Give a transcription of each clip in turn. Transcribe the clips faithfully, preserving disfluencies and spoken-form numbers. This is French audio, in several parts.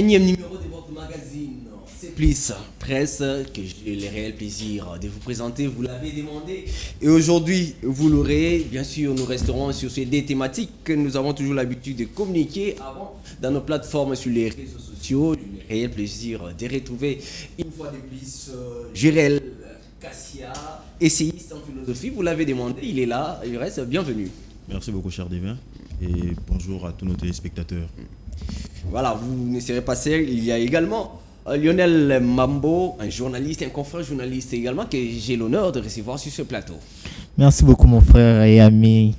énième numéro de votre magazine C'est Plus Presse que j'ai le réel plaisir de vous présenter. Vous l'avez demandé et aujourd'hui vous l'aurez. Bien sûr, nous resterons sur ces deux thématiques que nous avons toujours l'habitude de communiquer avant dans nos plateformes sur les réseaux sociaux. J'ai le réel plaisir de retrouver une fois de plus euh, Jurel Cassia, essayiste en philosophie. Vous l'avez demandé, il est là, il reste. Bienvenue. Merci beaucoup, cher Divin, et bonjour à tous nos téléspectateurs. Voilà, vous ne serez pas seul. Il y a également euh, Lionel Mambo, un journaliste, un confrère journaliste également, que j'ai l'honneur de recevoir sur ce plateau. Merci beaucoup, mon frère et ami.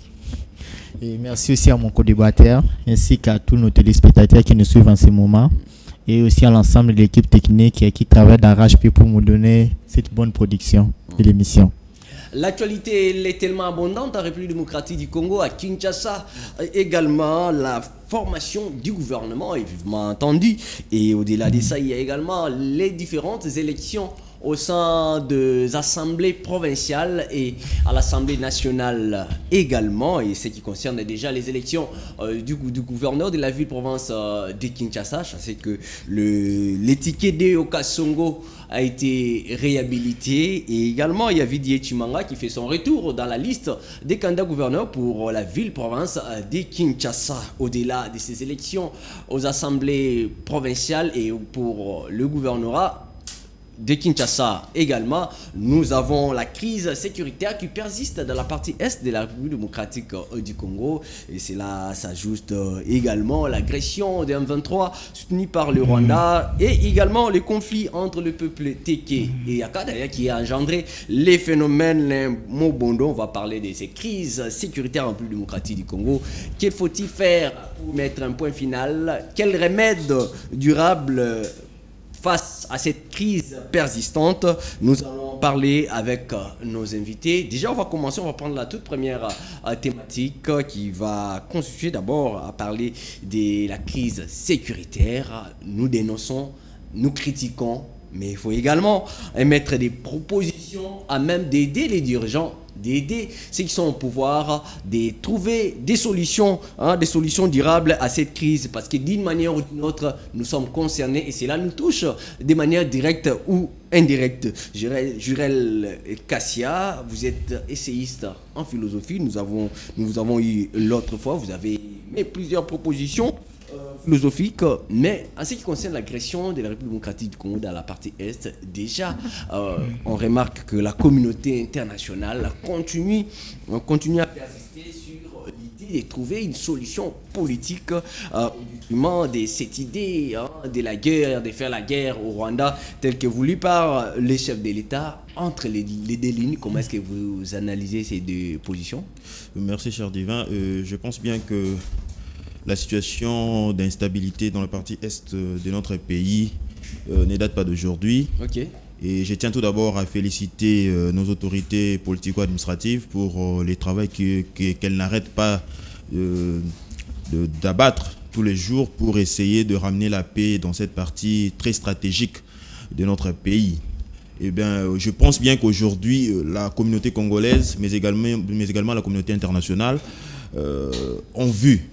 Et merci aussi à mon co-débatteur, ainsi qu'à tous nos téléspectateurs qui nous suivent en ce moment. Et aussi à l'ensemble de l'équipe technique qui travaille d'arrache-pied pour nous donner cette bonne production de l'émission. L'actualité elle est tellement abondante en République démocratique du Congo, à Kinshasa, également la formation du gouvernement est vivement entendue. Et au-delà de ça, il y a également les différentes élections au sein des assemblées provinciales et à l'Assemblée nationale également. Et ce qui concerne déjà les élections euh, du, du gouverneur de la ville-province euh, de Kinshasa, je sais que l'étiquette de Okasongo a été réhabilité. Et également, il y a Vidier Chimanga qui fait son retour dans la liste des candidats gouverneurs pour la ville-province de Kinshasa. Au-delà de ces élections aux assemblées provinciales et pour le gouvernorat de Kinshasa également, nous avons la crise sécuritaire qui persiste dans la partie est de la République démocratique du Congo. Et cela s'ajoute également l'agression des M vingt-trois soutenue par le Rwanda et également le conflit entre le peuple Téké et Yaka d'ailleurs qui a engendré les phénomènes Mobondo. On va parler de ces crises sécuritaires en République démocratique du Congo. Que faut-il faire pour mettre un point final? Quel remède durable face à cette crise persistante? Nous allons parler avec euh, nos invités. Déjà, on va commencer, on va prendre la toute première euh, thématique euh, qui va constituer d'abord à parler de la crise sécuritaire. Nous dénonçons, nous critiquons, mais il faut également émettre des propositions à même d'aider les dirigeants, d'aider ceux qui sont au pouvoir, de trouver des solutions, hein, des solutions durables à cette crise, parce que d'une manière ou d'une autre, nous sommes concernés et cela nous touche de manière directe ou indirecte. Jurel, Jurel Cassia, vous êtes essayiste en philosophie, nous avons, nous vous avons eu l'autre fois, vous avez mis plusieurs propositions philosophique, mais en ce qui concerne l'agression de la République démocratique du Congo dans la partie est, déjà euh, on remarque que la communauté internationale continue, continue à persister sur l'idée de trouver une solution politique euh, au détriment de cette idée hein, de la guerre, de faire la guerre au Rwanda telle que voulue par les chefs de l'État. Entre les, les deux lignes, comment est-ce que vous analysez ces deux positions? Merci, cher Divin. Euh, je pense bien que la situation d'instabilité dans la partie est de notre pays euh, ne date pas d'aujourd'hui. Okay. Et je tiens tout d'abord à féliciter euh, nos autorités politico-administratives pour euh, les travaux qu'elles que, qu'elles n'arrêtent pas euh, d'abattre tous les jours pour essayer de ramener la paix dans cette partie très stratégique de notre pays. Eh bien, je pense bien qu'aujourd'hui, la communauté congolaise, mais également, mais également la communauté internationale, euh, ont vu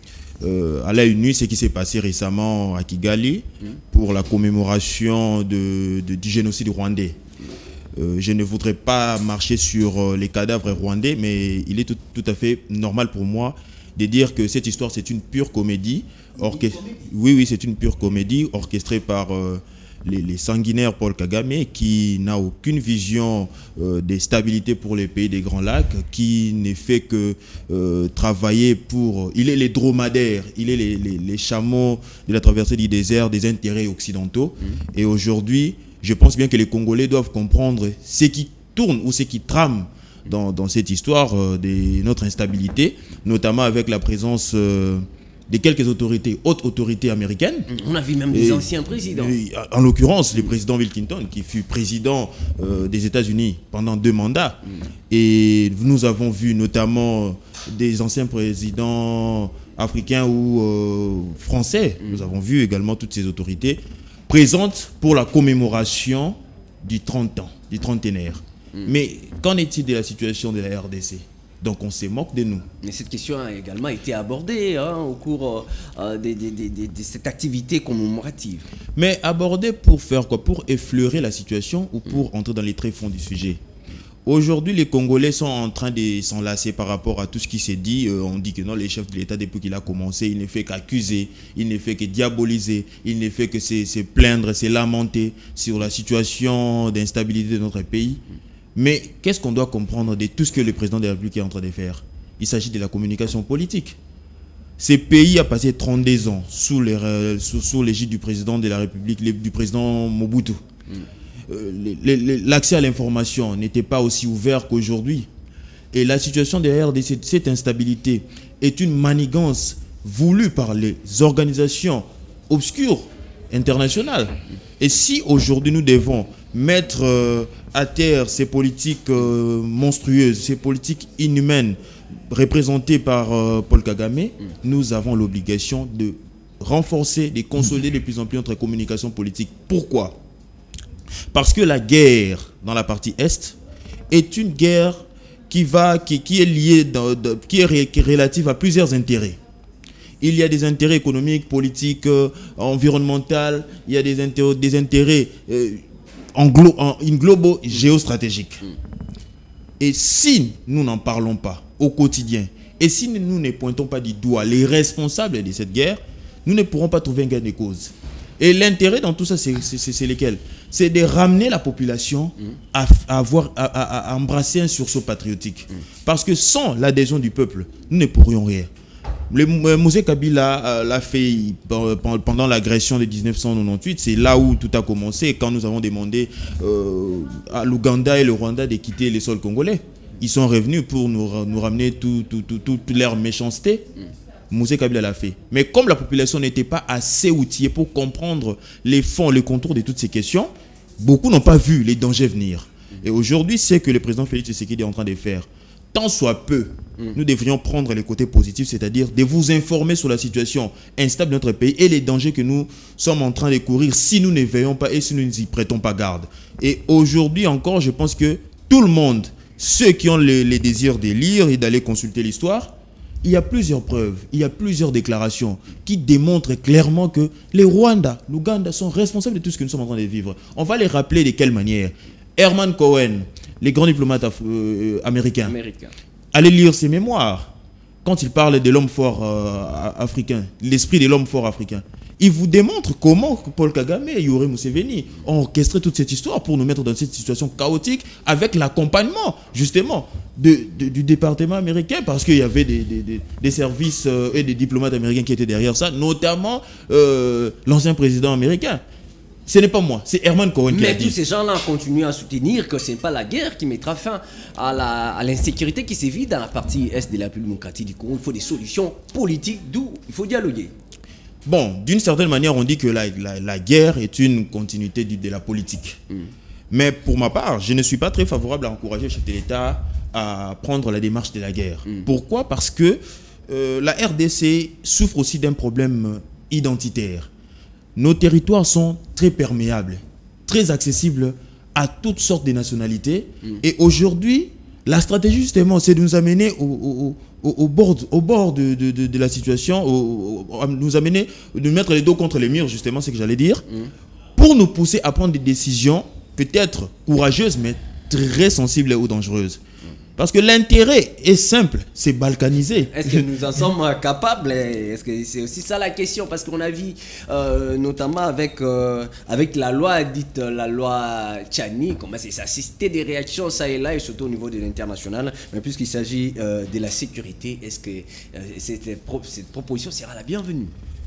Euh, à l'œil nu ce qui s'est passé récemment à Kigali pour la commémoration de, de, du génocide rwandais. Euh, je ne voudrais pas marcher sur euh, les cadavres rwandais, mais il est tout, tout à fait normal pour moi de dire que cette histoire c'est une pure comédie. Orchest... Oui, oui, c'est une pure comédie orchestrée par euh, les, les sanguinaires Paul Kagame, qui n'a aucune vision euh, de stabilité pour les pays des Grands Lacs, qui ne fait que euh, travailler pour... Il est les dromadaires, il est les, les, les chameaux de la traversée du désert des intérêts occidentaux. Mmh. Et aujourd'hui, je pense bien que les Congolais doivent comprendre ce qui tourne ou ce qui trame dans, dans cette histoire euh, de notre instabilité, notamment avec la présence... Euh, de quelques autorités, hautes autorités américaines. On a vu même des et, anciens présidents. Et, en l'occurrence, le président Bill Clinton, qui fut président euh, des États-Unis pendant deux mandats. Mm. Et nous avons vu notamment des anciens présidents africains ou euh, français. Mm. Nous avons vu également toutes ces autorités présentes pour la commémoration du trente ans, du trentenaire. Mm. Mais qu'en est-il de la situation de la R D C? Donc on se moque de nous. Mais cette question a également été abordée hein, au cours euh, de, de, de, de, de cette activité commémorative. Mais abordée pour faire quoi? Pour effleurer la situation ou pour entrer dans les tréfonds du sujet? Aujourd'hui, les Congolais sont en train de s'enlacer par rapport à tout ce qui s'est dit. Euh, on dit que non, les chefs de l'État, depuis qu'il a commencé, il ne fait qu'accuser, il ne fait que diaboliser, il ne fait que se, se plaindre, se lamenter sur la situation d'instabilité de notre pays. Mais qu'est-ce qu'on doit comprendre de tout ce que le président de la République est en train de faire? Il s'agit de la communication politique. Ce pays a passé trente-deux ans sous l'égide sous, sous du président de la République, du président Mobutu. Mm. Euh, L'accès à l'information n'était pas aussi ouvert qu'aujourd'hui. Et la situation derrière de cette, cette instabilité est une manigance voulue par les organisations obscures internationales. Et si aujourd'hui nous devons mettre euh, à terre ces politiques euh, monstrueuses, ces politiques inhumaines représentées par euh, Paul Kagame, mm. nous avons l'obligation de renforcer, de consolider de plus en plus notre communication politique. Pourquoi ? Parce que la guerre dans la partie Est est une guerre qui, va, qui, qui est liée, dans, de, qui, est, qui est relative à plusieurs intérêts. Il y a des intérêts économiques, politiques, euh, environnementaux, il y a des intérêts, des intérêts euh, en, glo en in globo géostratégiques. Et si nous n'en parlons pas au quotidien, et si nous ne pointons pas du doigt les responsables de cette guerre, nous ne pourrons pas trouver un gain de cause. Et l'intérêt dans tout ça, c'est lesquels? C'est de ramener la population mmh. à, à, avoir, à, à, à embrasser un sursaut patriotique. Mmh. Parce que sans l'adhésion du peuple, nous ne pourrions rien. Le Mosé Kabila l'a fait pendant l'agression de mille neuf cent quatre-vingt-dix-huit. C'est là où tout a commencé, quand nous avons demandé euh, à l'Ouganda et le Rwanda de quitter les sols congolais. Ils sont revenus pour nous, nous ramener toute tout, tout, tout, tout leur méchanceté. Mmh. Mosé Kabila l'a fait. Mais comme la population n'était pas assez outillée pour comprendre les fonds, les contours de toutes ces questions, beaucoup n'ont pas vu les dangers venir. Et aujourd'hui, c'est que le président Félix Tshisekedi est en train de faire. Tant soit peu, mm. nous devrions prendre les côtés positifs, c'est-à-dire de vous informer sur la situation instable de notre pays et les dangers que nous sommes en train de courir si nous ne veillons pas et si nous n'y prêtons pas garde. Et aujourd'hui encore, je pense que tout le monde, ceux qui ont les, les désirs de lire et d'aller consulter l'histoire, il y a plusieurs preuves, il y a plusieurs déclarations qui démontrent clairement que les Rwandais, l'Ouganda sont responsables de tout ce que nous sommes en train de vivre. On va les rappeler de quelle manière. Herman Cohen, les grands diplomates euh, américains, Américain. Allez lire ses mémoires. Quand il parle de l'homme fort euh, africain, l'esprit de l'homme fort africain, il vous démontre comment Paul Kagame et Yoweri Museveni ont orchestré toute cette histoire pour nous mettre dans cette situation chaotique avec l'accompagnement, justement, de, de, du département américain, parce qu'il y avait des, des, des services euh, et des diplomates américains qui étaient derrière ça, notamment euh, l'ancien président américain. Ce n'est pas moi, c'est Herman Cohen qui a dit. Mais tous ces gens-là continuent à soutenir que ce n'est pas la guerre qui mettra fin à l'insécurité qui sévit dans la partie est de la République démocratique du Congo. Il faut des solutions politiques, d'où il faut dialoguer. Bon, d'une certaine manière, on dit que la, la, la guerre est une continuité du, de la politique. Mm. Mais pour ma part, je ne suis pas très favorable à encourager le chef de l'État à prendre la démarche de la guerre. Mm. Pourquoi? Parce que euh, la R D C souffre aussi d'un problème identitaire. Nos territoires sont très perméables, très accessibles à toutes sortes de nationalités. Mm. Et aujourd'hui, la stratégie, justement, c'est de nous amener au, au, au, au bord, au bord de, de, de, de la situation, au, au, nous amener, de mettre les dos contre les murs, justement, c'est ce que j'allais dire, mm. pour nous pousser à prendre des décisions peut-être courageuses, mais très sensibles ou dangereuses. Parce que l'intérêt est simple, c'est balkaniser. Est-ce que nous en sommes capables? Est-ce que c'est aussi ça la question? Parce qu'on a vu, euh, notamment avec, euh, avec la loi dite la loi Tchani, comment c'est ça, c'était des réactions ça et là, et surtout au niveau de l'international. Mais puisqu'il s'agit euh, de la sécurité, est-ce que euh, cette, pro cette proposition sera la bienvenue?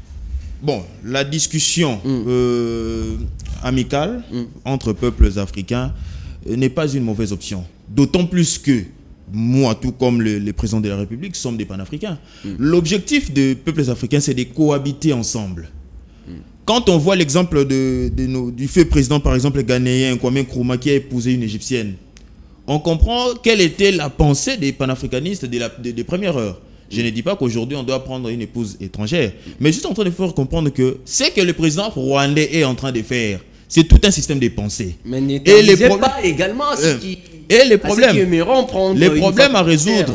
Bon, la discussion mm. euh, amicale mm. entre peuples africains euh, n'est pas une mauvaise option. D'autant plus que moi, tout comme le, le président de la République, sommes des panafricains. Mm. L'objectif des peuples africains, c'est de cohabiter ensemble. Mm. Quand on voit l'exemple de, de nos, du fait président, par exemple, ghanéen, Kwame Nkrumah, qui a épousé une égyptienne, on comprend quelle était la pensée des panafricanistes des de, de première heure. Je ne dis pas qu'aujourd'hui, on doit prendre une épouse étrangère, mais juste en train de faire comprendre que c'est que le président rwandais est en train de faire. C'est tout un système de pensée. Mais n'établissez pas également ce qui... Et les problèmes, à prendre les problèmes à résoudre,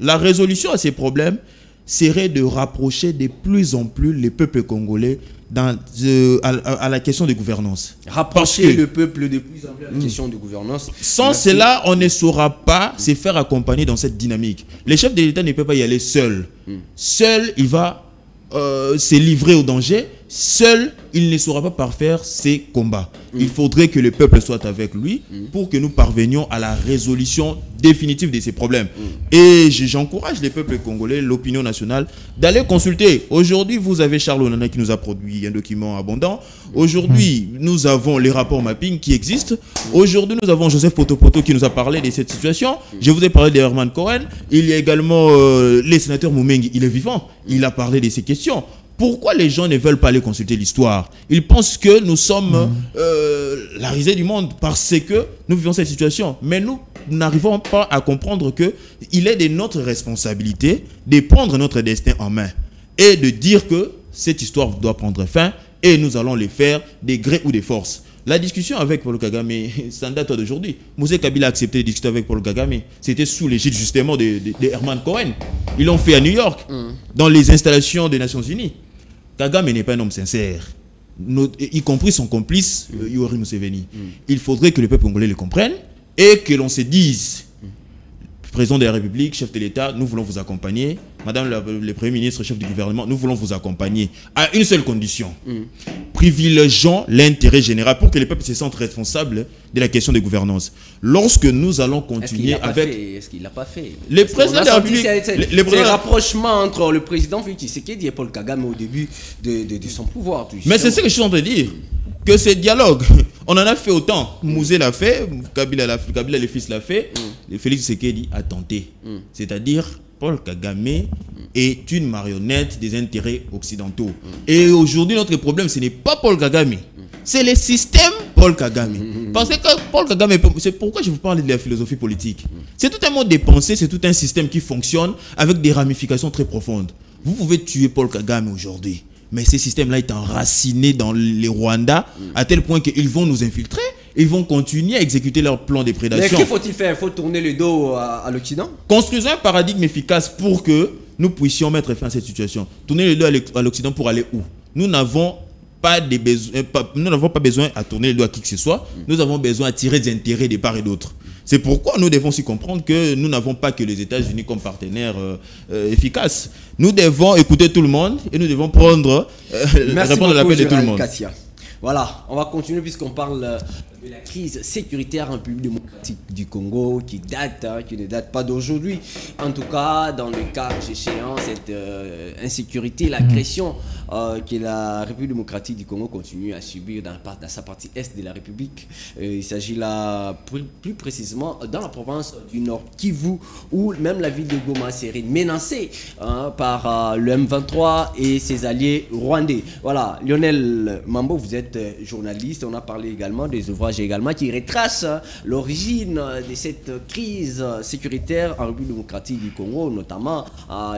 la résolution à ces problèmes serait de rapprocher de plus en plus les peuples congolais dans, euh, à, à la question de gouvernance. Rapprocher que, le peuple de plus en plus à la question de gouvernance. Sans Merci. Cela, on ne saura pas mm. se faire accompagner dans cette dynamique. Les chefs de l'État ne peuvent pas y aller seuls. Mm. Seul, il va euh, se livrer au danger. Seul, il ne saura pas parfaire ses combats. Mm. Il faudrait que le peuple soit avec lui mm. pour que nous parvenions à la résolution définitive de ces problèmes. Mm. Et j'encourage les peuples congolais, l'opinion nationale, d'aller consulter. Aujourd'hui, vous avez Charles Onana qui nous a produit un document abondant. Aujourd'hui, mm. nous avons les rapports mapping qui existent. Aujourd'hui, nous avons Joseph Potopoto qui nous a parlé de cette situation. Mm. Je vous ai parlé de Herman Cohen. Il y a également euh, le sénateur Moumengi. Il est vivant. Il a parlé de ces questions. Pourquoi les gens ne veulent pas aller consulter l'histoire? Ils pensent que nous sommes mmh. euh, la risée du monde parce que nous vivons cette situation. Mais nous n'arrivons pas à comprendre qu'il est de notre responsabilité de prendre notre destin en main et de dire que cette histoire doit prendre fin et nous allons le faire de gré ou de force. La discussion avec Paul Kagame, ça ne date d'aujourd'hui. Mosé Kabila a accepté de discuter avec Paul Kagame. C'était sous l'égide justement de, de, de Herman Cohen. Ils l'ont fait à New York, mmh. dans les installations des Nations Unies. Kagame n'est pas un homme sincère, Notre, y compris son complice, mmh. euh, Yoweri Museveni. Mmh. Il faudrait que le peuple congolais le comprenne et que l'on se dise, mmh. président de la République, chef de l'État, nous voulons vous accompagner. Madame la, le Premier ministre, chef du gouvernement, nous voulons vous accompagner à une seule condition. Mmh. Privilégions l'intérêt général pour que les peuples se sentent responsables de la question de gouvernance. Lorsque nous allons continuer est-ce avec... Est-ce qu'il l'a pas fait? Les présidents de la République... C'est le rapprochement entre le président Félix Tshisekedi et Paul Kagame au début de, de, de son pouvoir. Mais c'est ce que je suis en train de dire. Que ce dialogue, on en a fait autant. Mm. Mouzé l'a fait, Kabila, l'a fait, Kabila le fils l'a fait, mm. et Félix Tshisekedi a tenté. Mm. C'est-à-dire, Paul Kagame mm. est une marionnette des intérêts occidentaux. Mm. Et aujourd'hui, notre problème, ce n'est pas Paul Kagame, mm. c'est le système Paul Kagame. Mm. Parce que Paul Kagame, c'est pourquoi je vous parle de la philosophie politique. Mm. C'est tout un mode de pensée, c'est tout un système qui fonctionne avec des ramifications très profondes. Vous pouvez tuer Paul Kagame aujourd'hui. Mais ce système-là est enraciné dans les Rwandais mm. à tel point qu'ils vont nous infiltrer, ils vont continuer à exécuter leur plan de prédation. Mais qu'il faut-il faire? Il faut tourner le dos à, à l'Occident? Construisons un paradigme efficace pour que nous puissions mettre fin à cette situation. Tourner le dos à l'Occident pour aller où? Nous n'avons pas, de besoin, pas, nous n'avons pas besoin à tourner le dos à qui que ce soit. Mm. Nous avons besoin à tirer des intérêts de part et d'autre. C'est pourquoi nous devons aussi comprendre que nous n'avons pas que les États-Unis comme partenaires euh, euh, efficaces. Nous devons écouter tout le monde et nous devons prendre, euh, répondre à l'appel de tout le monde. Kassia. Voilà, on va continuer puisqu'on parle de la crise sécuritaire en République démocratique du Congo qui date, hein, qui ne date pas d'aujourd'hui. En tout cas, dans le cas échéant, cette euh, insécurité, l'agression euh, que la République démocratique du Congo continue à subir dans, dans sa partie est de la République. Euh, il s'agit là plus, plus précisément dans la province du Nord Kivu, où même la ville de Goma serait menacée hein, par euh, le M vingt-trois et ses alliés rwandais. Voilà, Lionel Mambo, vous êtes journaliste, on a parlé également des ouvrages également qui retracent l'origine de cette crise sécuritaire en République démocratique du Congo, notamment euh,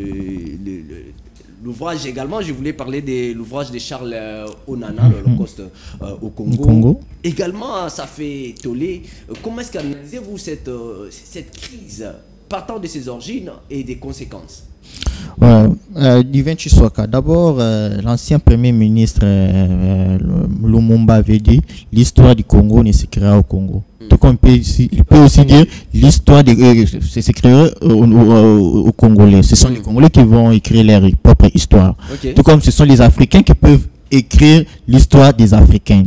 le, le, le l'ouvrage également, je voulais parler de l'ouvrage de Charles Onana, l'Holocauste euh, au Congo. Congo. Également, ça fait toller. Comment est-ce qu'analysez-vous cette, euh, cette crise partant de ses origines et des conséquences? Ouais, euh, Divin Chiswaka. D'abord, euh, l'ancien premier ministre euh, Lumumba avait dit l'histoire du Congo ne s'écrira au Congo. Mm. Donc on peut, il peut aussi dire l'histoire euh, s'écrira au, au, au Congolais. Ce sont mm. les Congolais qui vont écrire leur propre histoire. Okay. Tout comme ce sont les Africains qui peuvent écrire l'histoire des Africains.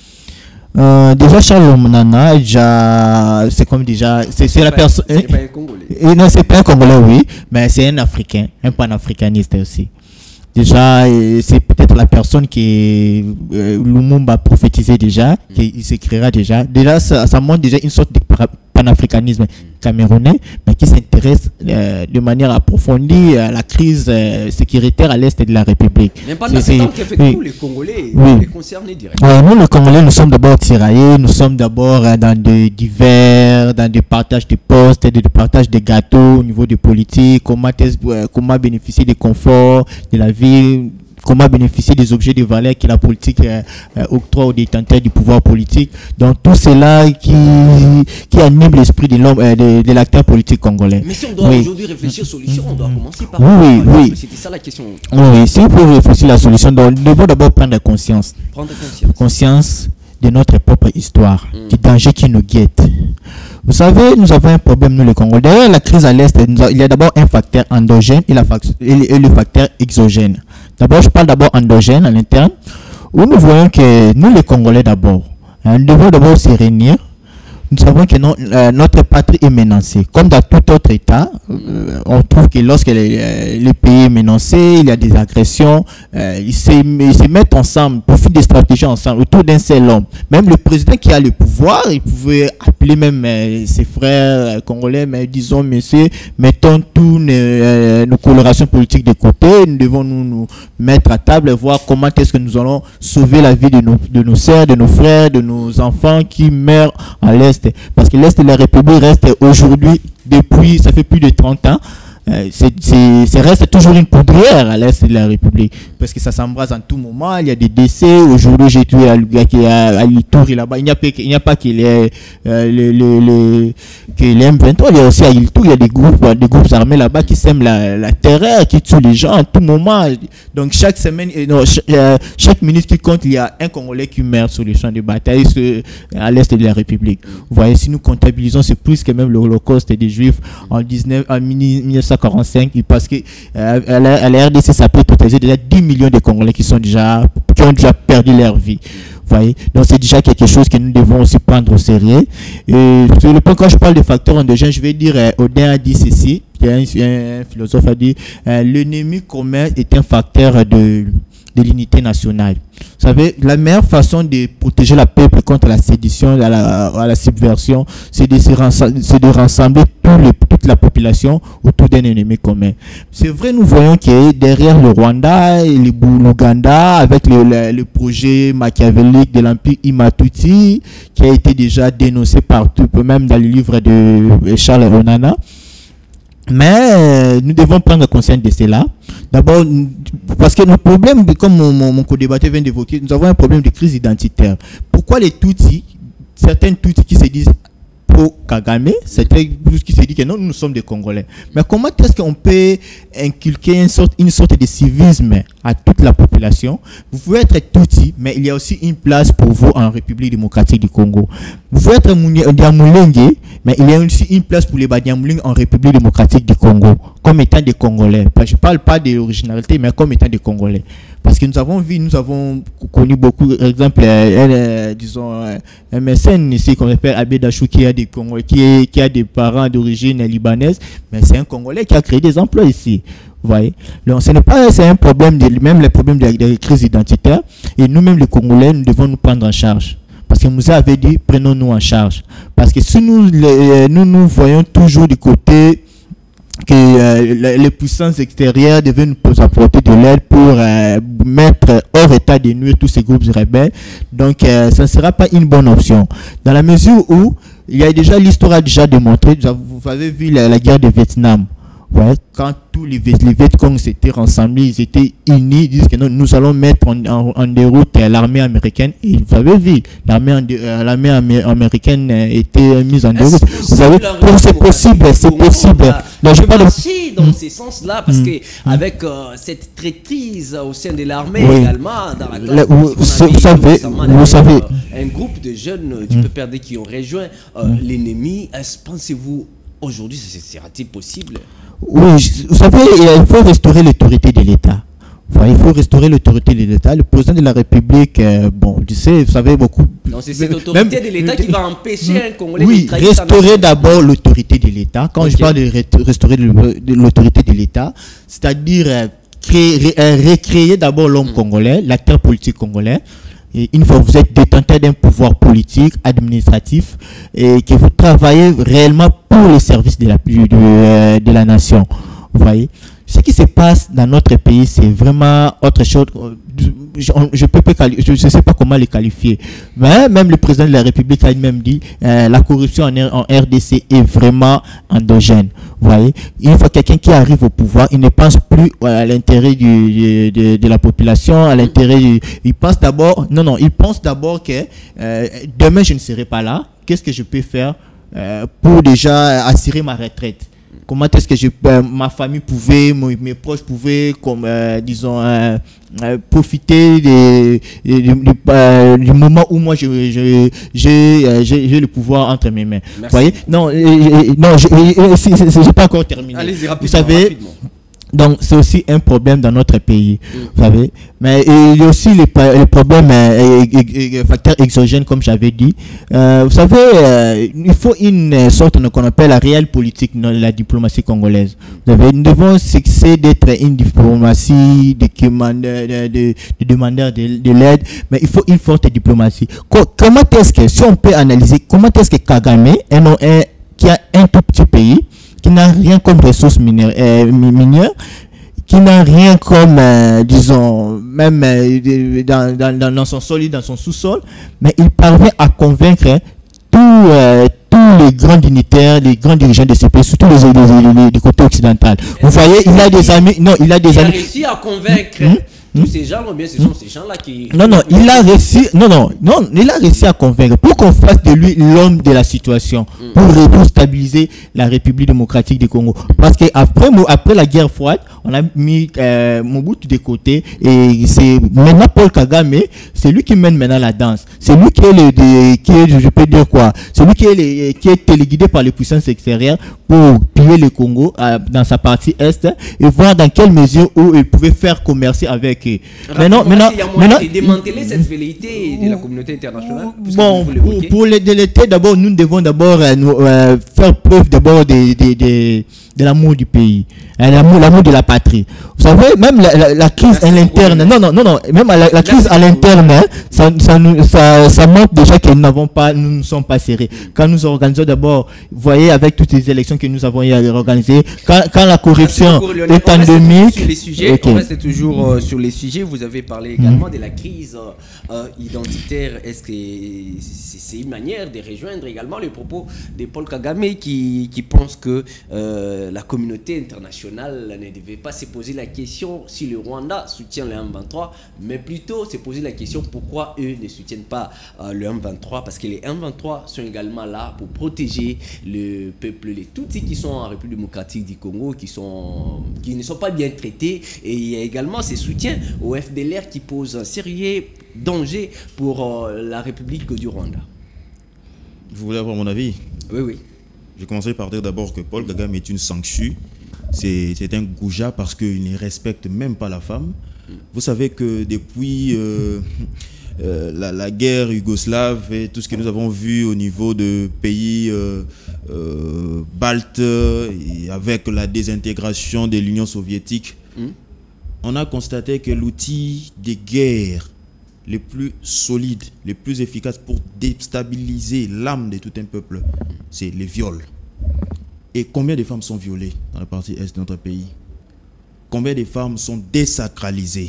Euh, déjà Charles Onana, déjà c'est comme déjà c'est la personne. C'est pas un Congolais. Et non, c'est pas un Congolais, oui, mais c'est un Africain, un panafricaniste aussi. Déjà, c'est peut-être la personne qui euh, Lumumba a prophétisé déjà, mm. qui s'écrira déjà. Déjà, ça, ça montre déjà une sorte de panafricanisme camerounais, mais qui s'intéresse euh, de manière approfondie à la crise euh, sécuritaire à l'est de la République. Mais pendant ce temps qu'effectivement oui. les Congolais, oui. les concernés directement. Ouais, nous, les Congolais, nous sommes d'abord tiraillés, nous sommes d'abord euh, dans des divers, dans des partages de postes, des partages de gâteaux au niveau des politiques, comment, euh, comment bénéficier des conforts de la vie. comment bénéficier des objets de valeur que la politique euh, euh, octroie aux détenteurs du pouvoir politique. Donc tout cela qui, qui anime l'esprit de l'homme, euh, de, de l'acteur politique congolais. Mais si on doit oui. aujourd'hui réfléchir solution, on doit commencer par... Oui, oui, oui. C'était ça la question. Oui, oui. Si on peut réfléchir à la solution, donc, nous devons d'abord prendre conscience. Prendre conscience. Conscience de notre propre histoire, Mm. du danger qui nous guette. Vous savez, nous avons un problème, nous les Congolais. Derrière la crise à l'Est, il y a d'abord un facteur endogène et, la fac- et le- et le facteur exogène. D'abord, je parle d'abord endogène à l'interne, où nous voyons que nous les Congolais d'abord, hein, nous devons d'abord se réunir. Nous savons que non- euh, notre patrie est menacée. Comme dans tout autre État, euh, on trouve que lorsque les, euh, le pays est menacé, il y a des agressions, euh, ils, se, ils se mettent ensemble, profitent des stratégies ensemble autour d'un seul homme. Même le président qui a le pouvoir, il pouvait appeler même euh, ses frères euh, congolais, mais disons, messieurs, mettons tous nos, euh, nos colorations politiques de côté, nous devons nous, nous mettre à table et voir comment est-ce que nous allons sauver la vie de nos, de nos sœurs, de nos frères, de nos enfants qui meurent à l'Est. Parce que l'Est de la République reste aujourd'hui, depuis, ça fait plus de trente ans, euh, c'est, c'est, c'est reste toujours une poudrière à l'Est de la République. Parce que ça s'embrase en tout moment, il y a des décès. Aujourd'hui, j'ai tué à, à, à Ilitouri là-bas. Il n'y a pas, il n'y a pas que les, euh, les, les, les, que les M vingt-trois, il y a aussi à Ilitouri, il y a des groupes, des groupes armés là-bas qui sèment la, la terreur, qui tuent les gens en tout moment. Donc, chaque semaine, non, chaque, euh, chaque minute qui compte, il y a un Congolais qui meurt sur les champs de bataille ce, à l'Est de la République. Vous voyez, si nous comptabilisons, c'est plus que même l'Holocauste des Juifs en, dix-neuf, en mille neuf cent quarante-cinq, parce que euh, à, la, à la R D C, ça peut totaliser déjà dix millions de Congolais qui sont déjà, qui ont déjà perdu leur vie. Vous voyez, donc c'est déjà quelque chose que nous devons aussi prendre au sérieux. Et sur le point, quand je parle de facteurs endogènes, je vais dire, euh, Odin a dit ceci, il y a un, un philosophe a dit, euh, l'ennemi commun est un facteur de, de l'unité nationale. Vous savez, la meilleure façon de protéger la peuple contre la sédition, à la, à la subversion, c'est de, se rassembler, c'est de rassembler tout le, toute la population autour d'un ennemi commun. C'est vrai, nous voyons que derrière le Rwanda et l'Ouganda, avec le, le, le projet machiavélique de l'Empire Imatuti, qui a été déjà dénoncé partout, même dans le livre de Charles Onana. Mais euh, nous devons prendre conscience de cela. D'abord, parce que nos problèmes, comme mon, mon, mon co-débatteur vient d'évoquer, nous avons un problème de crise identitaire. Pourquoi les Tutsis, certains Tutsis qui se disent pro-Kagame, certains qui se disent que non, nous sommes des Congolais. Mais comment est-ce qu'on peut inculquer une sorte, une sorte de civisme à toute la population? Vous pouvez être Tutsi, mais il y a aussi une place pour vous en République démocratique du Congo. Vous pouvez être Diamoulengue, mais il y a aussi une place pour les Badiamoulengue en République démocratique du Congo, comme étant des Congolais. Je ne parle pas d'originalité, mais comme étant des Congolais. Parce que nous avons vu, nous avons connu beaucoup, par exemple, euh, euh, disons, euh, un mécène ici qu'on appelle Abedachou, qui a des Congolais, qui, est, qui a des parents d'origine libanaise, mais c'est un Congolais qui a créé des emplois ici. Vous voyez, donc ce n'est pas, c'est un problème, de, même les problèmes de, de crise identitaire, et nous-mêmes les Congolais, nous devons nous prendre en charge. Parce que Moussa avait dit, prenons-nous en charge. Parce que si nous, les, nous nous voyons toujours du côté que euh, les puissances extérieures devaient nous apporter de l'aide pour euh, mettre hors état de nuire tous ces groupes rebelles. Donc, euh, ça ne sera pas une bonne option. Dans la mesure où, il y a déjà, l'histoire a déjà démontré, vous avez vu la, la guerre du Vietnam. Ouais, quand tous les, les Vietcong s'étaient rassemblés, ils étaient unis, ils disent que non, nous allons mettre en, en, en déroute euh, l'armée américaine. Et vous avez vu, l'armée, euh, l'armée amé américaine euh, était mise en déroute. Vous savez, c'est possible, c'est possible. Donc, je parle aussi dans ces sens-là, parce mmh. que avec euh, cette traîtrise au sein de l'armée oui. également, dans la classe, vous, vous, vous savez, vous savez, euh, un groupe de jeunes du mmh. peuple qui ont rejoint euh, mmh. l'ennemi. Pensez-vous aujourd'hui, sera-t-il possible? Oui, vous savez, il faut restaurer l'autorité de l'État. Enfin, il faut restaurer l'autorité de l'État. Le président de la République, euh, bon, tu sais, vous savez beaucoup. Non, c'est cette autorité même, de l'État qui va empêcher un Congolais oui, de trahir restaurer d'abord l'autorité de l'État. Quand okay. je parle de restaurer l'autorité de l'État, c'est-à-dire euh, créer, euh, recréer d'abord l'homme mm. congolais, l'acteur politique congolais. Et une fois que vous êtes détenteur d'un pouvoir politique, administratif, et que vous travaillez réellement pour le service de la, de, de la nation. Vous voyez, ce qui se passe dans notre pays, c'est vraiment autre chose. je ne peux pas je ne sais pas comment les qualifier. Mais même le président de la République a même dit euh, la corruption en, en R D C est vraiment endogène. Vous voyez, il faut quelqu'un qui arrive au pouvoir, il ne pense plus à l'intérêt du, de, de la population, à l'intérêt du, il pense d'abord, non, non, il pense d'abord que euh, demain je ne serai pas là, qu'est-ce que je peux faire euh, pour déjà assurer ma retraite? Comment est-ce que je, euh, ma famille pouvait, mes, mes proches pouvaient, comme, euh, disons, euh, euh, profiter des, des, des, du, euh, du moment où moi j'ai je, je, euh, le pouvoir entre mes mains. Merci. Vous voyez? Non, euh, euh, non, je n'ai pas encore terminé. Allez-y, rapidement. Vous savez, rapidement. Donc, c'est aussi un problème dans notre pays, mmh. vous savez. Mais il y a aussi les, les problèmes, euh, euh, facteurs exogènes, comme j'avais dit. Euh, vous savez, euh, il faut une sorte qu'on appelle la réelle politique dans la diplomatie congolaise. Vous savez, nous devons cesser d'être une diplomatie de, de, de, de demandeurs de, de l'aide, mais il faut une forte diplomatie. Co comment est-ce que, si on peut analyser, comment est-ce que Kagame, un, un, qui a un tout petit pays, qui n'a rien comme ressources minières, euh, minières qui n'a rien comme, euh, disons, même euh, dans, dans, dans son sol, dans son sous-sol, mais il parvient à convaincre tous euh, tous les grands dignitaires, les grands dirigeants de ce pays, surtout les, les, les, les, les côtés occidentaux. Vous voyez, il a des amis, non, il a des il amis. Il a réussi à convaincre mmh, tous mmh, ces gens, ou bien ce sont mmh, ces gens-là qui... Non, non, il a réussi, non, non, non, il a réussi à convaincre pour qu'on fasse de lui l'homme de la situation, mmh, pour, pour stabiliser la République démocratique du Congo. Parce qu'après après la guerre froide, on a mis euh, Mobutu de côté et c'est maintenant Paul Kagame, c'est lui qui mène maintenant la danse. C'est lui qui est, le, de, qui est, je peux dire quoi, c'est lui qui est, le, qui est téléguidé par les puissances extérieures pour piller le Congo euh, dans sa partie est et voir dans quelle mesure où il pouvait faire commercer avec eux. Maintenant, maintenant, maintenant, et démanteler cette velléité de la communauté internationale. Bon, pour, pour les déléter, d'abord, nous devons d'abord euh, euh, faire preuve d'abord de, de, de, de l'amour du pays, hein, l'amour, l'amour de la patrie. Vous savez, même la, la, la crise à l'interne, non, non, non, non, même la, la crise à l'interne, hein, ça, ça, ça, ça montre déjà que nous n'avons pas, nous ne sommes pas serrés. Quand nous organisons d'abord, vous voyez, avec toutes les élections que nous avons organisées, quand, quand la corruption est endémique. Sur les sujets, okay. On reste toujours euh, sur les sujets. Vous avez parlé également mmh. de la crise euh, identitaire. Est-ce que c'est une manière de rejoindre également les propos de Paul Kagame qui, qui pense que euh, la communauté internationale ne devait pas se poser la question si le Rwanda soutient le M vingt-trois, mais plutôt se poser la question pourquoi eux ne soutiennent pas euh, le M vingt-trois, parce que les M vingt-trois sont également là pour protéger le peuple, les Tutsis qui sont en République démocratique du Congo, qui, sont, qui ne sont pas bien traités, et il y a également ces soutiens au F D L R qui posent un sérieux danger pour euh, la République du Rwanda. Vous voulez avoir mon avis? Oui, oui. Je commencerai par dire d'abord que Paul Kagame est une sangsue. C'est un goujat parce qu'il ne respecte même pas la femme. Vous savez que depuis euh, euh, la, la guerre yougoslave et tout ce que nous avons vu au niveau de pays euh, euh, baltes, et avec la désintégration de l'Union soviétique, mmh. on a constaté que l'outil de guerre le plus solide, le plus efficace pour déstabiliser l'âme de tout un peuple, c'est les viols. Et combien de femmes sont violées dans la partie est de notre pays? Combien de femmes sont désacralisées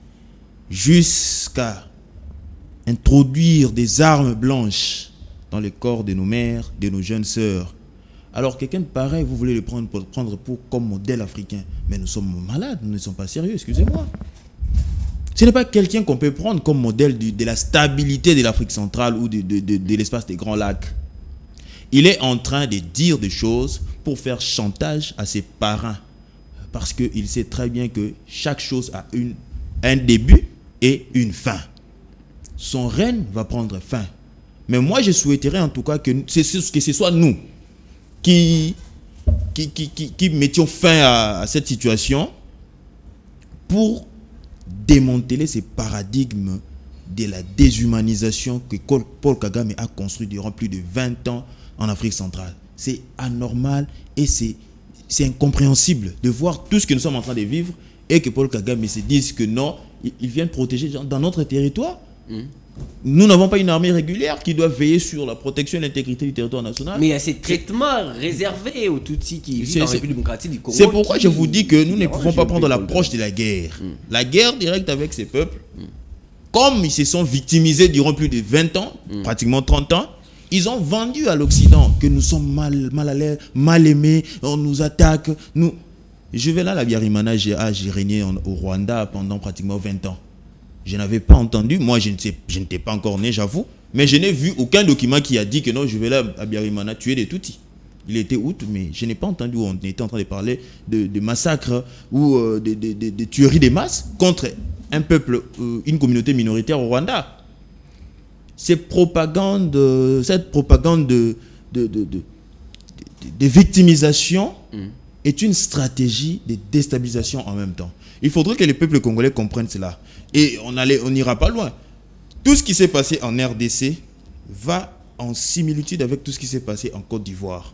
jusqu'à introduire des armes blanches dans les corps de nos mères, de nos jeunes sœurs? Alors quelqu'un de pareil, vous voulez le prendre pour, prendre pour comme modèle africain, mais nous sommes malades, nous ne sommes pas sérieux, excusez-moi. Ce n'est pas quelqu'un qu'on peut prendre comme modèle de, de la stabilité de l'Afrique centrale ou de, de, de, de l'espace des Grands Lacs. Il est en train de dire des choses pour faire chantage à ses parents. Parce qu'il sait très bien que chaque chose a une, un début et une fin. Son règne va prendre fin. Mais moi, je souhaiterais en tout cas que, que ce soit nous qui, qui, qui, qui, qui mettions fin à, à cette situation pour démanteler ces paradigmes de la déshumanisation que Paul Kagame a construit durant plus de vingt ans en Afrique centrale. C'est anormal et c'est incompréhensible de voir tout ce que nous sommes en train de vivre et que Paul Kagame se dise que non, ils viennent protéger dans notre territoire. Mmh. Nous n'avons pas une armée régulière qui doit veiller sur la protection et l'intégrité du territoire national. Mais il y a ces traitements réservés aux Tutsis qui vivent en République démocratique du Congo. C'est pourquoi je vous dis que nous ne pouvons pas prendre l'approche de la guerre. Mm. La guerre directe avec ces peuples, mm. comme ils se sont victimisés durant plus de vingt ans, mm. pratiquement trente ans, ils ont vendu à l'Occident que nous sommes mal, mal à l'aise, mal aimés, on nous attaque. Nous... Je vais là, la Biarimana, j'ai régné au Rwanda pendant pratiquement vingt ans. Je n'avais pas entendu, moi je n'étais pas encore né, j'avoue, mais je n'ai vu aucun document qui a dit que non, je vais là à Biarimana tuer des Tutsis. Il était août, mais je n'ai pas entendu où on était en train de parler de, de massacres ou euh, de, de, de, de tueries de masse contre un peuple, euh, une communauté minoritaire au Rwanda. Cette propagande, euh, cette propagande de, de, de, de, de, de victimisation mmh. est une stratégie de déstabilisation en même temps. Il faudrait que les peuples congolais comprennent cela. Et on on n'ira pas loin. Tout ce qui s'est passé en R D C va en similitude avec tout ce qui s'est passé en Côte d'Ivoire.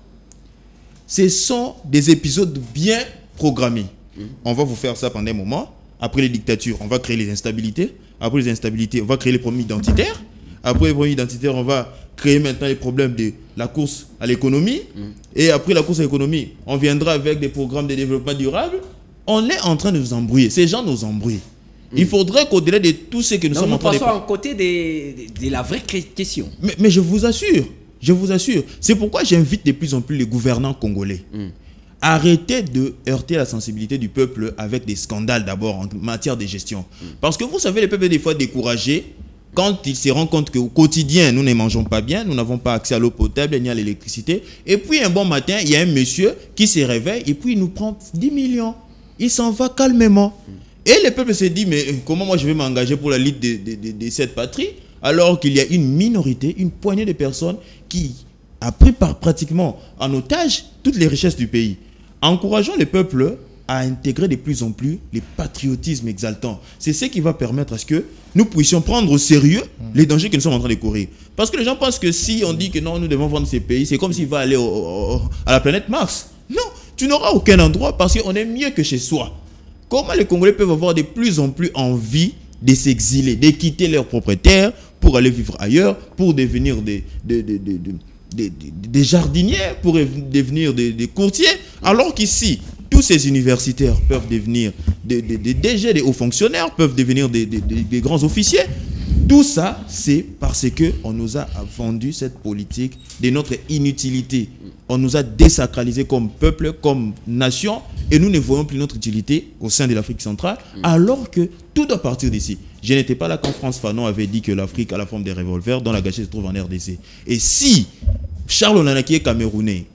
Ce sont des épisodes bien programmés. Mmh. On va vous faire ça pendant un moment. Après les dictatures, on va créer les instabilités. Après les instabilités, on va créer les problèmes identitaires. Après les problèmes identitaires, on va créer maintenant les problèmes de la course à l'économie. Mmh. Et après la course à l'économie, on viendra avec des programmes de développement durable. On est en train de nous embrouiller. Ces gens nous embrouillent. Mmh. Il faudrait qu'au-delà de tout ce que nous Donc sommes nous en train de... Nous passons à côté de, de, de la vraie question. Mais, mais je vous assure, je vous assure. C'est pourquoi j'invite de plus en plus les gouvernants congolais. Mmh. Arrêtez de heurter la sensibilité du peuple avec des scandales d'abord en matière de gestion. Mmh. Parce que vous savez, le peuple est des fois découragé quand il se rend compte qu'au quotidien, nous ne mangeons pas bien, nous n'avons pas accès à l'eau potable ni à l'électricité. Et puis un bon matin, il y a un monsieur qui se réveille et puis il nous prend dix millions. Il s'en va calmement. Mmh. Et le peuple se dit, mais comment moi je vais m'engager pour la lutte de, de, de, de cette patrie alors qu'il y a une minorité, une poignée de personnes qui a pris par pratiquement en otage toutes les richesses du pays. Encourageons le peuple à intégrer de plus en plus les patriotismes exaltants. C'est ce qui va permettre à ce que nous puissions prendre au sérieux les dangers que nous sommes en train de courir. Parce que les gens pensent que si on dit que non, nous devons vendre ces pays, c'est comme s'il va aller au, au, à la planète Mars. Non, tu n'auras aucun endroit parce qu'on est mieux que chez soi. Comment les Congolais peuvent avoir de plus en plus envie de s'exiler, de quitter leur propriétaire pour aller vivre ailleurs, pour devenir des, des, des, des, des, des, des jardiniers, pour devenir des, des courtiers, alors qu'ici, tous ces universitaires peuvent devenir des, des, des D G, des hauts fonctionnaires, peuvent devenir des, des, des, des grands officiers. Tout ça, c'est parce qu'on nous a vendu cette politique de notre inutilité. On nous a désacralisé comme peuple, comme nation, et nous ne voyons plus notre utilité au sein de l'Afrique centrale, alors que tout doit partir d'ici. Je n'étais pas là quand France Fanon avait dit que l'Afrique a la forme des revolvers, dont la gâchette se trouve en R D C. Et si Charles Onana qui est camerounais,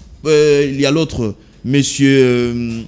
euh, il y a l'autre, monsieur euh,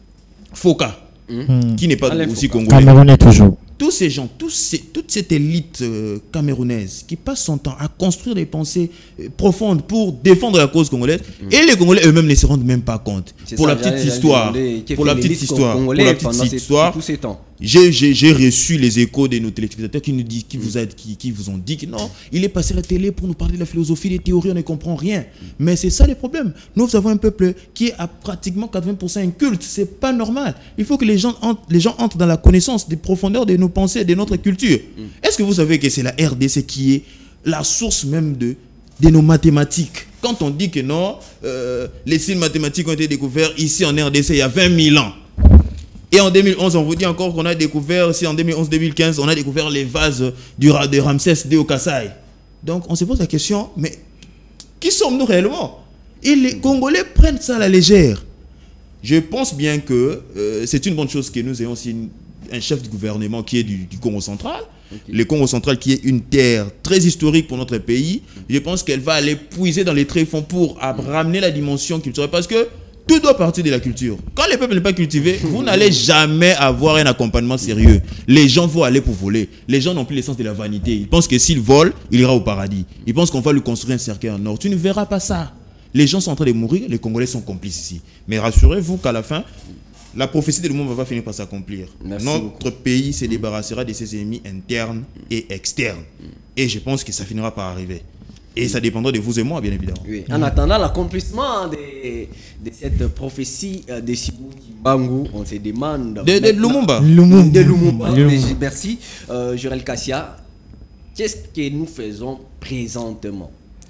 Foka, mmh. qui n'est pas Alain aussi Foka. Congolais. Camerounais toujours. Tous ces gens, tous ces, toute cette élite euh, camerounaise qui passe son temps à construire des pensées euh, profondes pour défendre la cause congolaise, mmh. et les Congolais eux-mêmes ne se rendent même pas compte. Pour la, petite histoire, pour la petite histoire, pour la petite histoire, j'ai reçu les échos de nos téléspectateurs qui nous disent, qui, mmh. vous a, qui, qui vous ont dit que non, il est passé à la télé pour nous parler de la philosophie, des théories, on ne comprend rien. Mmh. Mais c'est ça le problème. Nous avons un peuple qui est à pratiquement quatre-vingts pour cent inculte. C'est pas normal. Il faut que les gens entrent, les gens entrent dans la connaissance des profondeurs de nos pensées, de notre culture. Mm. Est-ce que vous savez que c'est la R D C qui est la source même de, de nos mathématiques? Quand on dit que non, euh, les signes mathématiques ont été découverts ici en R D C il y a vingt mille ans. Et en deux mille onze, on vous dit encore qu'on a découvert, ici en deux mille onze deux mille quinze, on a découvert les vases du, de Ramsès deux au Kassai. Donc on se pose la question, mais qui sommes-nous réellement? Et les Congolais prennent ça à la légère. Je pense bien que euh, c'est une bonne chose que nous ayons aussi une, un chef de gouvernement qui est du, du Congo central. Okay. Le Congo central qui est une terre très historique pour notre pays. Je pense qu'elle va aller puiser dans les tréfonds pour ramener la dimension culturelle. Parce que tout doit partir de la culture. Quand le peuple n'est pas cultivé, vous n'allez jamais avoir un accompagnement sérieux. Les gens vont aller pour voler. Les gens n'ont plus l'essence de la vanité. Ils pensent que s'ils volent, il ira au paradis. Ils pensent qu'on va lui construire un cercueil en or. Tu ne verras pas ça. Les gens sont en train de mourir, les Congolais sont complices ici. Mais rassurez-vous qu'à la fin, la prophétie de Lumumba va finir par s'accomplir. Notre beaucoup. pays se débarrassera de ses ennemis internes et externes. Et je pense que ça finira par arriver. Et ça dépendra de vous et moi, bien évidemment. Oui. En attendant l'accomplissement de, de cette prophétie de Sibou Kimbangu, on se demande... De, de Lumumba. Lumumba. De Lumumba. Lumumba. Merci, euh, Jurel Kassia. Qu'est-ce que nous faisons présentement?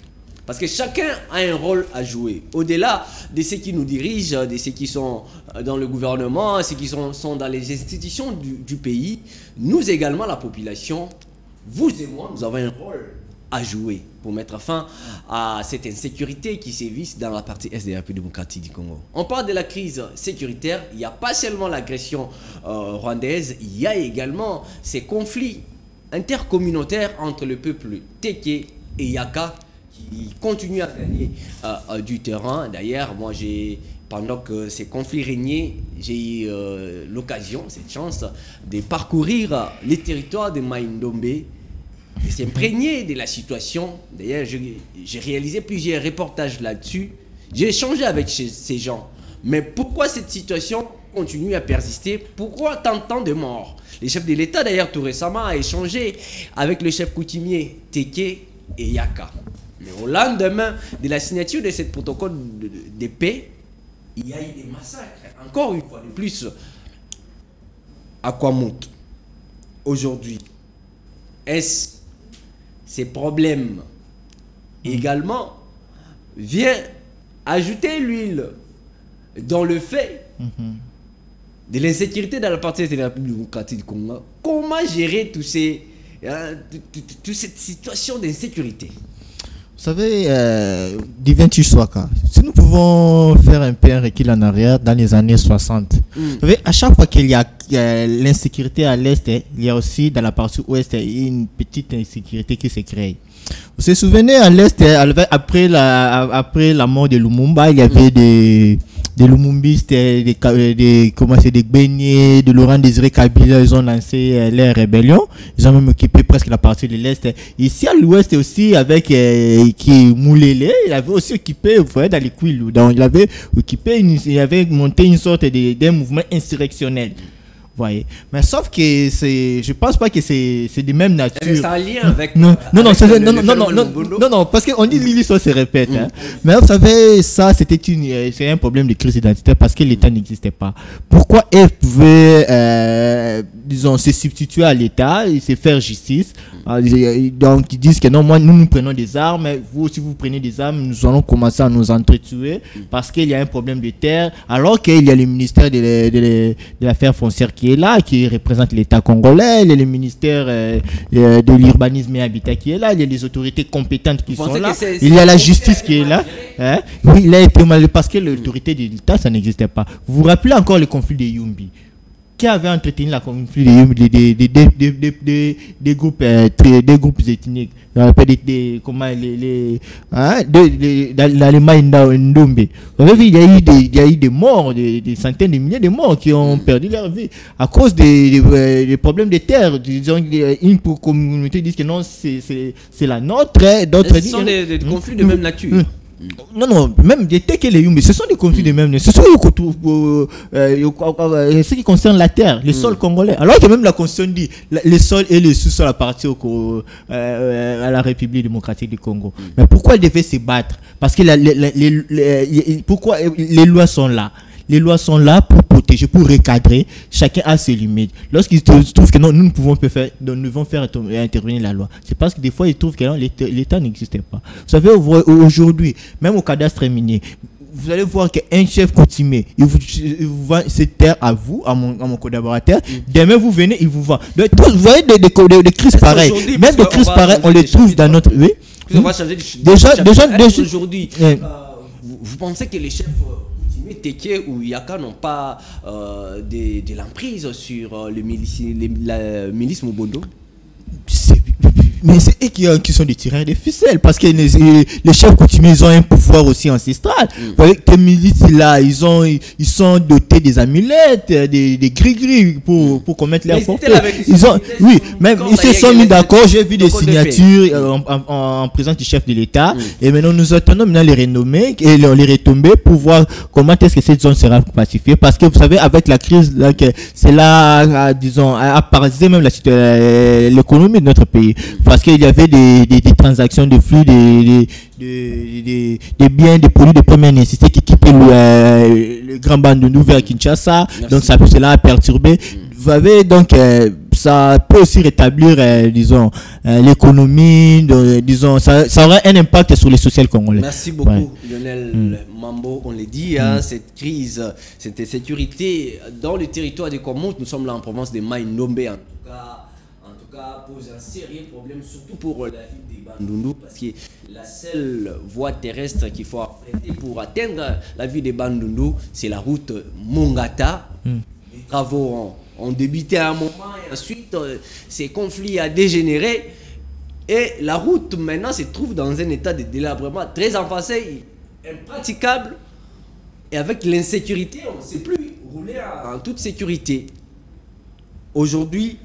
Parce que chacun a un rôle à jouer. Au-delà de ceux qui nous dirigent, de ceux qui sont dans le gouvernement, ceux qui sont, sont dans les institutions du, du pays, nous également, la population, vous et moi, nous avons un rôle à jouer pour mettre fin à cette insécurité qui sévit dans la partie est de la République démocratique du Congo. On parle de la crise sécuritaire, il n'y a pas seulement l'agression euh, rwandaise, il y a également ces conflits intercommunautaires entre le peuple Téké et Yaka qui continuent à gagner euh, euh, du terrain. D'ailleurs, moi j'ai... Pendant que ces conflits régnaient, j'ai eu euh, l'occasion, cette chance, de parcourir les territoires de Mai-Ndombe, de s'imprégner de la situation. D'ailleurs, j'ai réalisé plusieurs reportages là-dessus. J'ai échangé avec ces gens. Mais pourquoi cette situation continue à persister? Pourquoi tant, tant de morts? Les chefs de l'État, d'ailleurs, tout récemment, a échangé avec le chef coutumier Téké et Yaka. Mais au lendemain de la signature de ce protocole de, de, de paix, il y a eu des massacres, encore une fois de plus, à Kwamout. Aujourd'hui, est-ce ces problèmes également viennent ajouter l'huile dans le fait mm-hmm. de l'insécurité dans la partie de la République démocratique du Congo? Comment gérer tous ces, hein, toute cette situation d'insécurité? Vous savez, euh, Divinity Swaka, si nous pouvons faire un peu un recul en arrière dans les années soixante, mm. vous savez, à chaque fois qu'il y a euh, l'insécurité à l'est, il y a aussi dans la partie ouest une petite insécurité qui se crée. Vous vous souvenez, à l'est, après la, après la mort de Lumumba, il y avait mm. des, des Lumumbistes, des, des, des, comment c'est, des Beignet, de Laurent Désiré Kabila, ils ont lancé euh, leur rébellion. Ils ont même occupé presque la partie de l'est. Ici à l'ouest aussi, avec euh, qui Moulélé, il avait aussi occupé, vous voyez, dans les Kouilou. Donc il avait occupé, une, il avait monté une sorte d'un mouvement insurrectionnel. Voyez, mais sauf que c'est, je pense pas que c'est, c'est de même nature. C'est un lien avec. Non, non, non, avec c'est, le, non, le non, non, non, non, non, parce qu'on dit l'histoire se répète. Mm. Hein. Mais vous savez, ça, c'était une, c'est un problème de crise identitaire parce que l'État n'existait pas. Pourquoi elle pouvait, euh, disons, se substituer à l'État et se faire justice? Donc, ils disent que non, moi, nous, nous prenons des armes, vous aussi, vous prenez des armes, nous allons commencer à nous entretuer parce qu'il y a un problème de terre, alors qu'il y a le ministère de, de, de, de l'affaires foncières qui est là, qui représente l'État congolais, il y a le ministère euh, de l'urbanisme et habitat qui est là, il y a les autorités compétentes qui sont là, c'est, c'est il y a la justice qui est là. Hein? Oui, il a été mal parce que l'autorité de l'État, ça n'existait pas. Vous vous rappelez encore le conflit de Yumbi? Qui avait entretenu la conflit des, des, des, des, des, des, des, des groupes euh, très, des groupes ethniques, des, des, comment les, les hein, de, de, dans les Mai-Ndombe. Vous avez vu, il y a eu des, il y a eu des morts, des, des centaines de milliers de morts qui ont perdu leur vie à cause des, des, des problèmes de terre. Disons, une communauté dit que non, c'est, c'est, c'est la nôtre, d'autres disent. Ce sont des, des conflits de même nature. Hum. Non, non, même des Téké et les Yumbi, ce sont des conflits mm. de même. Ce sont euh, euh, euh, ce qui concerne la terre, les mm. sols congolais. Alors que même la Constitution dit les sols et les sous-sols appartiennent au, euh, à la République démocratique du Congo. Mm. Mais pourquoi ils devaient se battre? Parce que la, les, les, les, les, pourquoi les lois sont là? Les lois sont là pour protéger, pour recadrer. Chacun a ses limites. Lorsqu'ils trouvent que non, nous ne pouvons pas faire, nous devons faire intervenir la loi. C'est parce que des fois, ils trouvent que non, l'État, l'État n'existait pas. Vous savez, aujourd'hui, même au cadastre minier, vous allez voir qu'un chef coutumier, il vous, il vous vend cette terre à vous, à mon, à mon collaborateur. Mm. Demain, vous venez, il vous vend. Donc, vous voyez des, des, des, des crises pareilles. Même des crises pareilles, on les trouve dans notre... Oui. On va changer de, déjà, déjà, déjà, aujourd'hui, euh, vous, vous pensez que les chefs... Téké ou Yaka n'ont pas euh, de, de l'emprise sur euh, le milice, les, la milice Mobondo? Mais c'est eux qui, qui sont des tireurs de ficelles parce que les, les chefs coutumiers ils ont un pouvoir aussi ancestral. Mm. Vous voyez que les milices là, ils, ont, ils sont dotés des amulettes, des, des gris-gris pour, pour commettre leurs forfaits. Ils ont, oui, même ils se sont mis d'accord. J'ai vu des signatures euh, en, en, en présence du chef de l'État. Mm. Et maintenant, nous attendons maintenant les renommer et les, les retomber pour voir comment est-ce que cette zone sera pacifiée. Parce que vous savez, avec la crise, là, que c'est là, à, disons, à parasiser même la, l'économie de notre pays. Parce qu'il y avait des, des, des transactions de flux, des, des, des, des, des biens, des produits de première nécessité qui quittaient le, euh, le Grand Bandundu vers Kinshasa. Merci. Donc ça, cela a perturbé. Mm. Vous avez donc, euh, ça peut aussi rétablir, euh, disons, euh, l'économie, de- disons, ça, ça aurait un impact sur les social congolais. Merci beaucoup, Ouais. Lionel Mm. Mambo. On l'a dit, hein, cette crise, cette insécurité dans le territoire des Comores, nous sommes là en province de Mai-Ndombe, en tout cas, en tout cas, pose un sérieux problème, surtout pour la ville des Bandundu, parce que la seule voie terrestre qu'il faut emprunter pour atteindre la ville des Bandundu, c'est la route Mongata. Les travaux ont, ont débuté à un moment et ensuite, euh, ces conflits ont dégénéré. Et la route maintenant se trouve dans un état de délabrement très avancé, impraticable. Et avec l'insécurité, on ne sait plus rouler en, en toute sécurité. Aujourd'hui,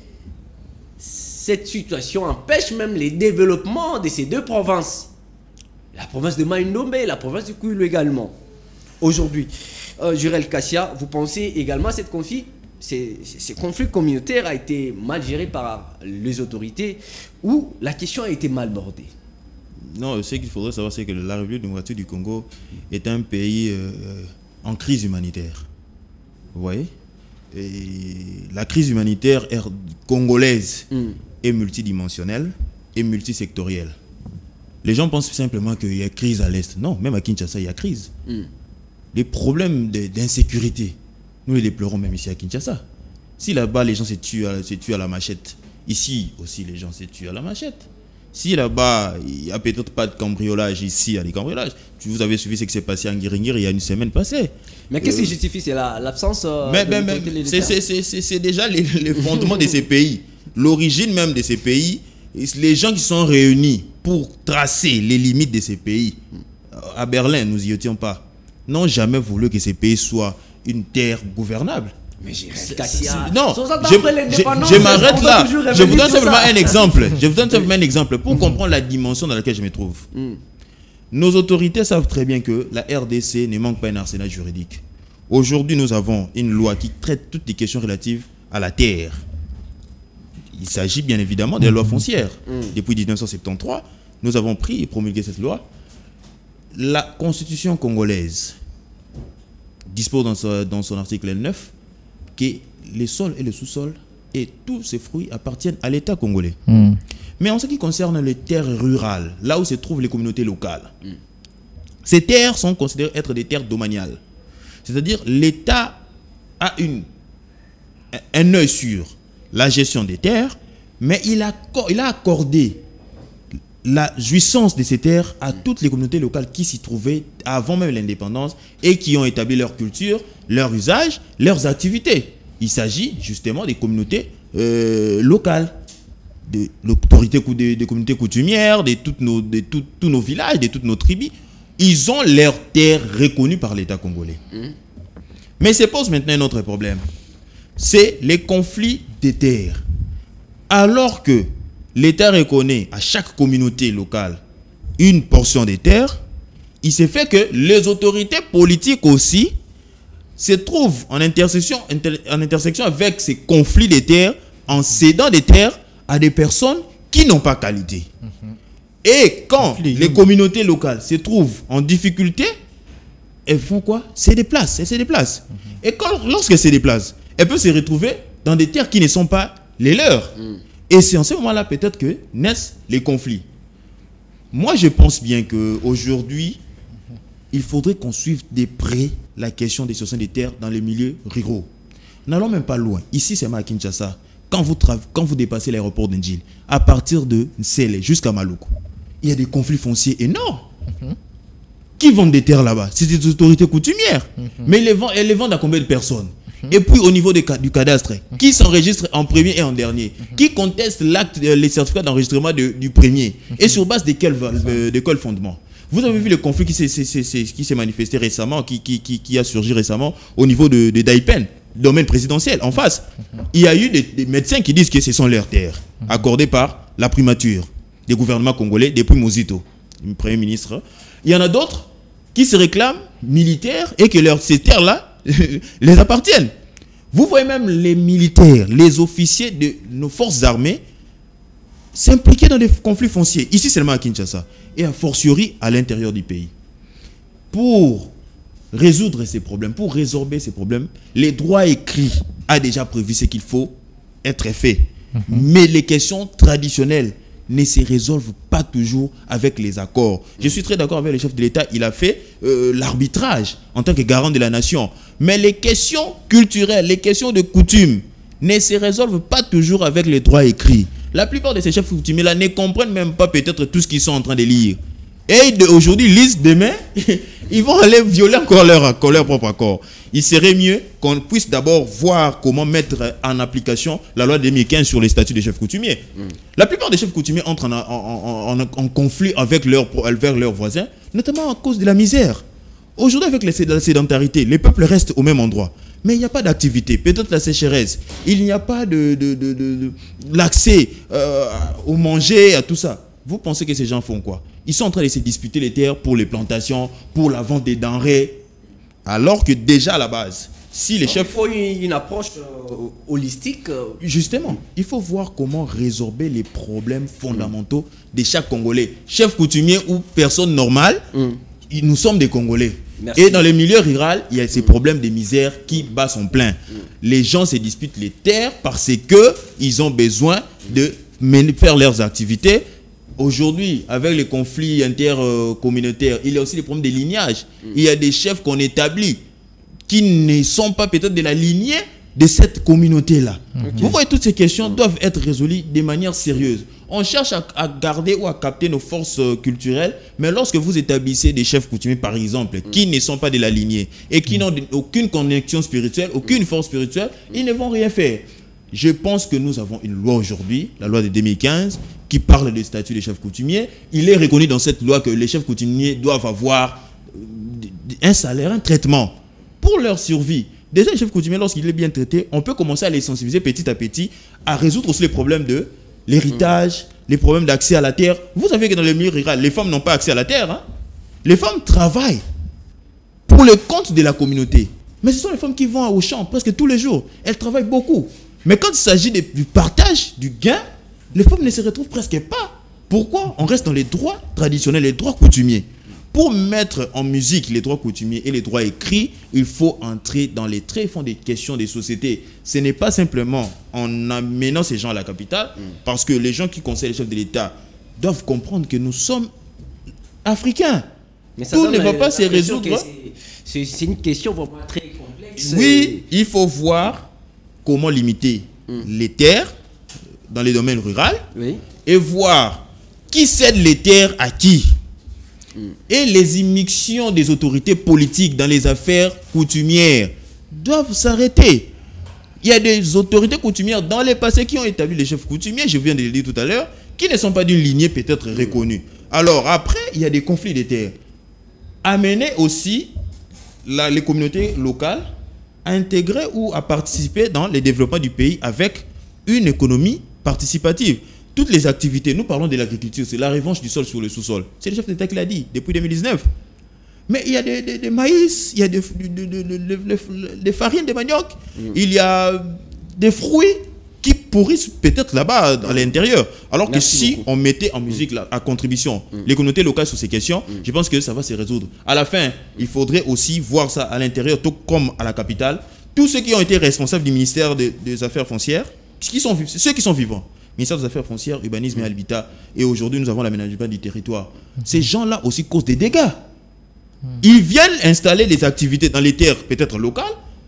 cette situation empêche même les développements de ces deux provinces. La province de Mai-Ndombe et la province du Kwilu également. Aujourd'hui, euh, Jurel Kassia, vous pensez également à cette conflit Ces, ces conflits communautaires a été mal géré par les autorités ou la question a été mal bordée? Non, ce qu'il faudrait savoir, c'est que la République démocratique du Congo est un pays euh, en crise humanitaire. Vous voyez? Et la crise humanitaire est congolaise Mm. est multidimensionnelle et multisectorielle. Les gens pensent simplement qu'il y a crise à l'Est. Non, même à Kinshasa, il y a crise. Mm. Les problèmes de- d'insécurité, nous les déplorons même ici à Kinshasa. Si là-bas, les gens se tuent, à, se tuent à la machette, ici aussi, les gens se tuent à la machette. Si là-bas, il n'y a peut-être pas de cambriolage, ici, il y a des cambriolages. Vous avez suivi ce qui s'est passé en Guiringir il y a une semaine passée. Mais qu'est-ce Euh, qui justifie? C'est la- l'absence euh, mais, de mais- l'autorité mais de c'est- l'État. c'est- c'est c'est- c'est déjà les, les fondements de ces pays. L'origine même de ces pays, les gens qui sont réunis pour tracer les limites de ces pays, à Berlin, nous n'y étions pas, n'ont jamais voulu que ces pays soient une terre gouvernable. Mais j'ai C'est- Kassia. c'est- Non, soixante ans je, après je- l'indépendance, je on m'arrête doit là. toujours Je revenir vous donne sur simplement ça. un exemple. Je vous donne simplement un exemple pour comprendre la dimension dans laquelle je me trouve. Mm. Nos autorités savent très bien que la R D C ne manque pas un arsenal juridique. Aujourd'hui, nous avons une loi qui traite toutes les questions relatives à la terre. Il s'agit bien évidemment de la loi foncière. Mm. Depuis mille neuf cent soixante-treize, nous avons pris et promulgué cette loi. La constitution congolaise dispose dans, sa- dans son article neuf que les sols et le sous-sol et tous ces fruits appartiennent à l'État congolais. Hmm. Mais en ce qui concerne les terres rurales, là où se trouvent les communautés locales, ces terres sont considérées être des terres domaniales. C'est-à-dire l'État a une, un œil sur la gestion des terres, mais il a, il a accordé la jouissance de ces terres à toutes les communautés locales qui s'y trouvaient avant même l'indépendance et qui ont établi leur culture, leur usage, leurs activités. Il s'agit justement des communautés euh, locales, de l'autorité cou- des, des communautés coutumières, de, toutes nos, de tout- tous nos villages, de toutes nos tribus. Ils ont leurs terres reconnues par l'État congolais. Mais se pose maintenant un autre problème. C'est les conflits des terres. Alors que l'État reconnaît à chaque communauté locale une portion des terres, il s'est fait que les autorités politiques aussi se trouvent en intersection, inter- en intersection avec ces conflits des terres en cédant des terres à des personnes qui n'ont pas qualité. Et quand Conflit, les oui. communautés locales se trouvent en difficulté, elles font quoi? Se déplacent, elles se déplacent. Et quand, lorsqu'elles se déplacent, elles peuvent se retrouver dans des terres qui ne sont pas les leurs. Et c'est en ce moment-là peut-être que naissent les conflits. Moi, je pense bien qu'aujourd'hui, il faudrait qu'on suive de près la question des cessions des terres dans les milieux ruraux. N'allons même pas loin. Ici, c'est à Kinshasa. Quand vous, tra- quand vous dépassez l'aéroport d'Indjil, à partir de Nsele jusqu'à Maluku, il y a des conflits fonciers énormes. Qui vendent des terres là-bas? C'est des autorités coutumières. Mais elles les vendent, elles les vendent à combien de personnes? Et puis au niveau des ca- du cadastre, qui s'enregistre en premier et en dernier? Qui conteste l'acte, euh, les certificats d'enregistrement de- du premier? Et sur base de quel, va- euh, de quel fondement? Vous avez vu le conflit qui s'est, s'est- s'est- s'est- qui s'est manifesté récemment, qui, qui, qui, qui a surgi récemment au niveau de, de Daipen, domaine présidentiel, en face. Il y a eu des, des médecins qui disent que ce sont leurs terres, accordées par la primature des gouvernements congolais depuis Mozito, le Premier ministre. Il y en a d'autres qui se réclament militaires et que leurs, ces terres-là les appartiennent. Vous voyez même les militaires, les officiers de nos forces armées s'impliquer dans des conflits fonciers, ici seulement à Kinshasa, et a fortiori à l'intérieur du pays. Pour résoudre ces problèmes, pour résorber ces problèmes, les droits écrits a déjà prévu ce qu'il faut être fait. Mm-hmm. Mais les questions traditionnelles ne se résolvent pas toujours avec les accords. Mm-hmm. Je suis très d'accord avec le chef de l'État, il a fait euh, l'arbitrage en tant que garant de la nation. Mais les questions culturelles, les questions de coutume ne se résolvent pas toujours avec les droits écrits. La plupart de ces chefs coutumiers-là ne comprennent même pas peut-être tout ce qu'ils sont en train de lire. Et aujourd'hui, lisent demain, ils vont aller violer encore leur, encore leur propre accord. Il serait mieux qu'on puisse d'abord voir comment mettre en application la loi de deux mille quinze sur les statuts des chefs coutumiers. Mm. La plupart des chefs coutumiers entrent en, en, en, en, en conflit avec leur, avec leurs voisins, notamment à cause de la misère. Aujourd'hui, avec la sédentarité, les peuples restent au même endroit. Mais il n'y a pas d'activité, peut-être la sécheresse, il n'y a pas de, de, de, de, de l'accès euh, au manger, à tout ça. Vous pensez que ces gens font quoi? Ils sont en train de se disputer les terres pour les plantations, pour la vente des denrées, alors que déjà à la base, si les Donc, chefs... Il faut une, une approche euh, holistique. Euh... Justement, il faut voir comment résorber les problèmes fondamentaux mmh. de chaque Congolais. Chef coutumier ou personne normale, mmh. nous sommes des Congolais. Merci. Et dans le milieu rural, il y a ces mmh. problèmes de misère qui battent son plein. Mmh. Les gens se disputent les terres parce qu'ils ont besoin de faire leurs activités. Aujourd'hui, avec les conflits intercommunautaires, il y a aussi des problèmes de lignage. Mmh. Il y a des chefs qu'on établit qui ne sont pas peut-être de la lignée de cette communauté-là. Okay. Vous voyez, toutes ces questions mmh. doivent être résolues de manière sérieuse. On cherche à, à garder ou à capter nos forces euh, culturelles, mais lorsque vous établissez des chefs coutumiers, par exemple, mmh. qui ne sont pas de la lignée et qui mmh. n'ont aucune connexion spirituelle, aucune mmh. force spirituelle, ils ne vont rien faire. Je pense que nous avons une loi aujourd'hui, la loi de deux mille quinze, qui parle des statuts des chefs coutumiers. Il est reconnu dans cette loi que les chefs coutumiers doivent avoir un salaire, un traitement pour leur survie. Déjà, les chefs coutumiers, lorsqu'il est bien traité, on peut commencer à les sensibiliser petit à petit, à résoudre aussi les problèmes de l'héritage, mmh. les problèmes d'accès à la terre. Vous savez que dans le milieu rural, les femmes n'ont pas accès à la terre. Hein? Les femmes travaillent pour le compte de la communauté. Mais ce sont les femmes qui vont au champ presque tous les jours. Elles travaillent beaucoup. Mais quand il s'agit de, du partage, du gain, les femmes ne se retrouvent presque pas. Pourquoi? On reste dans les droits traditionnels, les droits coutumiers. Pour mettre en musique les droits coutumiers et les droits écrits, il faut entrer dans les tréfonds des questions des sociétés. Ce n'est pas simplement en amenant ces gens à la capitale, mmh. parce que les gens qui conseillent les chefs de l'État doivent comprendre que nous sommes africains. Mais ça Tout ne va pas se résoudre. C'est une question vraiment très complexe. Oui, il faut voir comment limiter mmh. les terres dans les domaines ruraux oui. et voir qui cède les terres à qui. Mmh. Et les immixtions des autorités politiques dans les affaires coutumières doivent s'arrêter. Il y a des autorités coutumières dans le passé qui ont établi les chefs coutumiers, je viens de le dire tout à l'heure, qui ne sont pas d'une lignée peut-être mmh. reconnue. Alors après, il y a des conflits de terres. Amener aussi la, les communautés locales à intégrer ou à participer dans le développement du pays avec une économie participative. Toutes les activités, nous parlons de l'agriculture, c'est la revanche du sol sur le sous-sol. C'est le chef d'État qui l'a dit depuis deux mille dix-neuf. Mais il y a des, des, des maïs, il y a des, des, des, des, des, des farines de manioc, mmh. il y a des fruits qui pourrissent peut-être là-bas à l'intérieur. Alors Merci que si beaucoup. on mettait en musique là, à contribution mmh. les communautés locales sur ces questions, mmh. je pense que ça va se résoudre. À la fin, il faudrait aussi voir ça à l'intérieur, tout comme à la capitale. Tous ceux qui ont été responsables du ministère de, des Affaires foncières, qui sont, ceux qui sont vivants, ministère des Affaires foncières, urbanisme et habitat, et aujourd'hui nous avons l'aménagement du territoire. Mmh. Ces gens-là aussi causent des dégâts. Mmh. Ils viennent installer des activités dans les terres peut-être locales,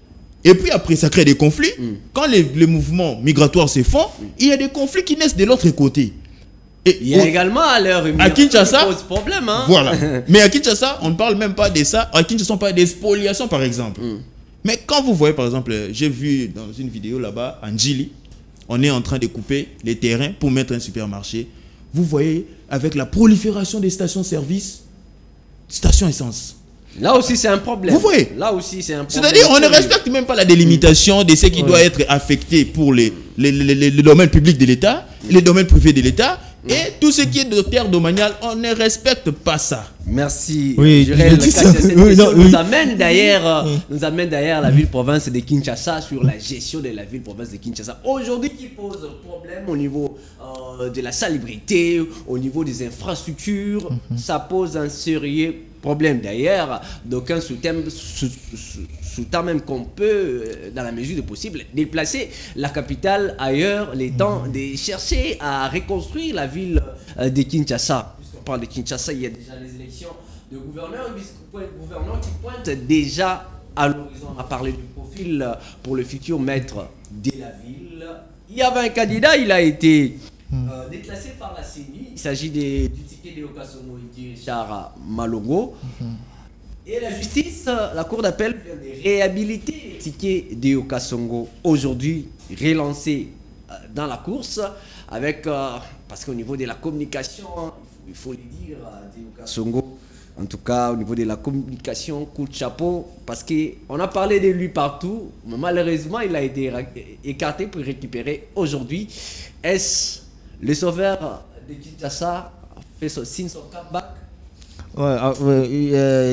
et puis après ça crée des conflits. Mmh. Quand les, les mouvements migratoires se font, mmh. il y a des conflits qui naissent de l'autre côté. Et il y a au, également à l'heure à Kinshasa, pose problème. Hein? Voilà. Mais à Kinshasa, on ne parle même pas de ça. À Kinshasa, on parle des spoliations par exemple. Mmh. Mais quand vous voyez par exemple, j'ai vu dans une vidéo là-bas, en Djili, on est en train de couper les terrains pour mettre un supermarché. Vous voyez, avec la prolifération des stations-service, stations essence. Là aussi, c'est un problème. Vous voyez? Là aussi, c'est un problème. C'est-à-dire, on ne respecte même pas la délimitation de ce qui ouais. doit être affecté pour les, les, les, les, les domaines publics de l'État, les domaines privés de l'État, et tout ce qui est de terre domaniale, on ne respecte pas ça. Merci. Oui, Jurel, cette oui, non, oui. nous amène d'ailleurs oui. nous amène d'ailleurs la ville-province de Kinshasa sur la gestion de la ville-province de Kinshasa. Aujourd'hui, qui pose problème au niveau euh, de la salubrité, au niveau des infrastructures, mm-hmm. ça pose un sérieux problème. D'ailleurs, d'aucuns sous-thèmes sous-tend même qu'on peut, dans la mesure du possible, déplacer la capitale ailleurs, les temps de chercher à reconstruire la ville de Kinshasa. Puisqu'on parle de Kinshasa, il y a déjà les élections de gouverneurs et vice-gouverneurs qui pointent déjà à l'horizon. On a parlé du profil pour le futur maître de la ville. Il y avait un candidat, il a été euh, déclassé par la C E N I. Il s'agit des, du ticket de Okasongo et Richard Malongo. Et la justice, la cour d'appel vient de réhabiliter le ticket de Okasongo. Aujourd'hui, relancé euh, dans la course, avec, euh, parce qu'au niveau de la communication, il faut le dire, de Okasongo, en tout cas, au niveau de la communication, coup de chapeau, parce qu'on a parlé de lui partout, mais malheureusement, il a été écarté pour récupérer aujourd'hui. Est-ce le sauveur de Kinshasa a fait son signe, son comeback? Ouais, euh,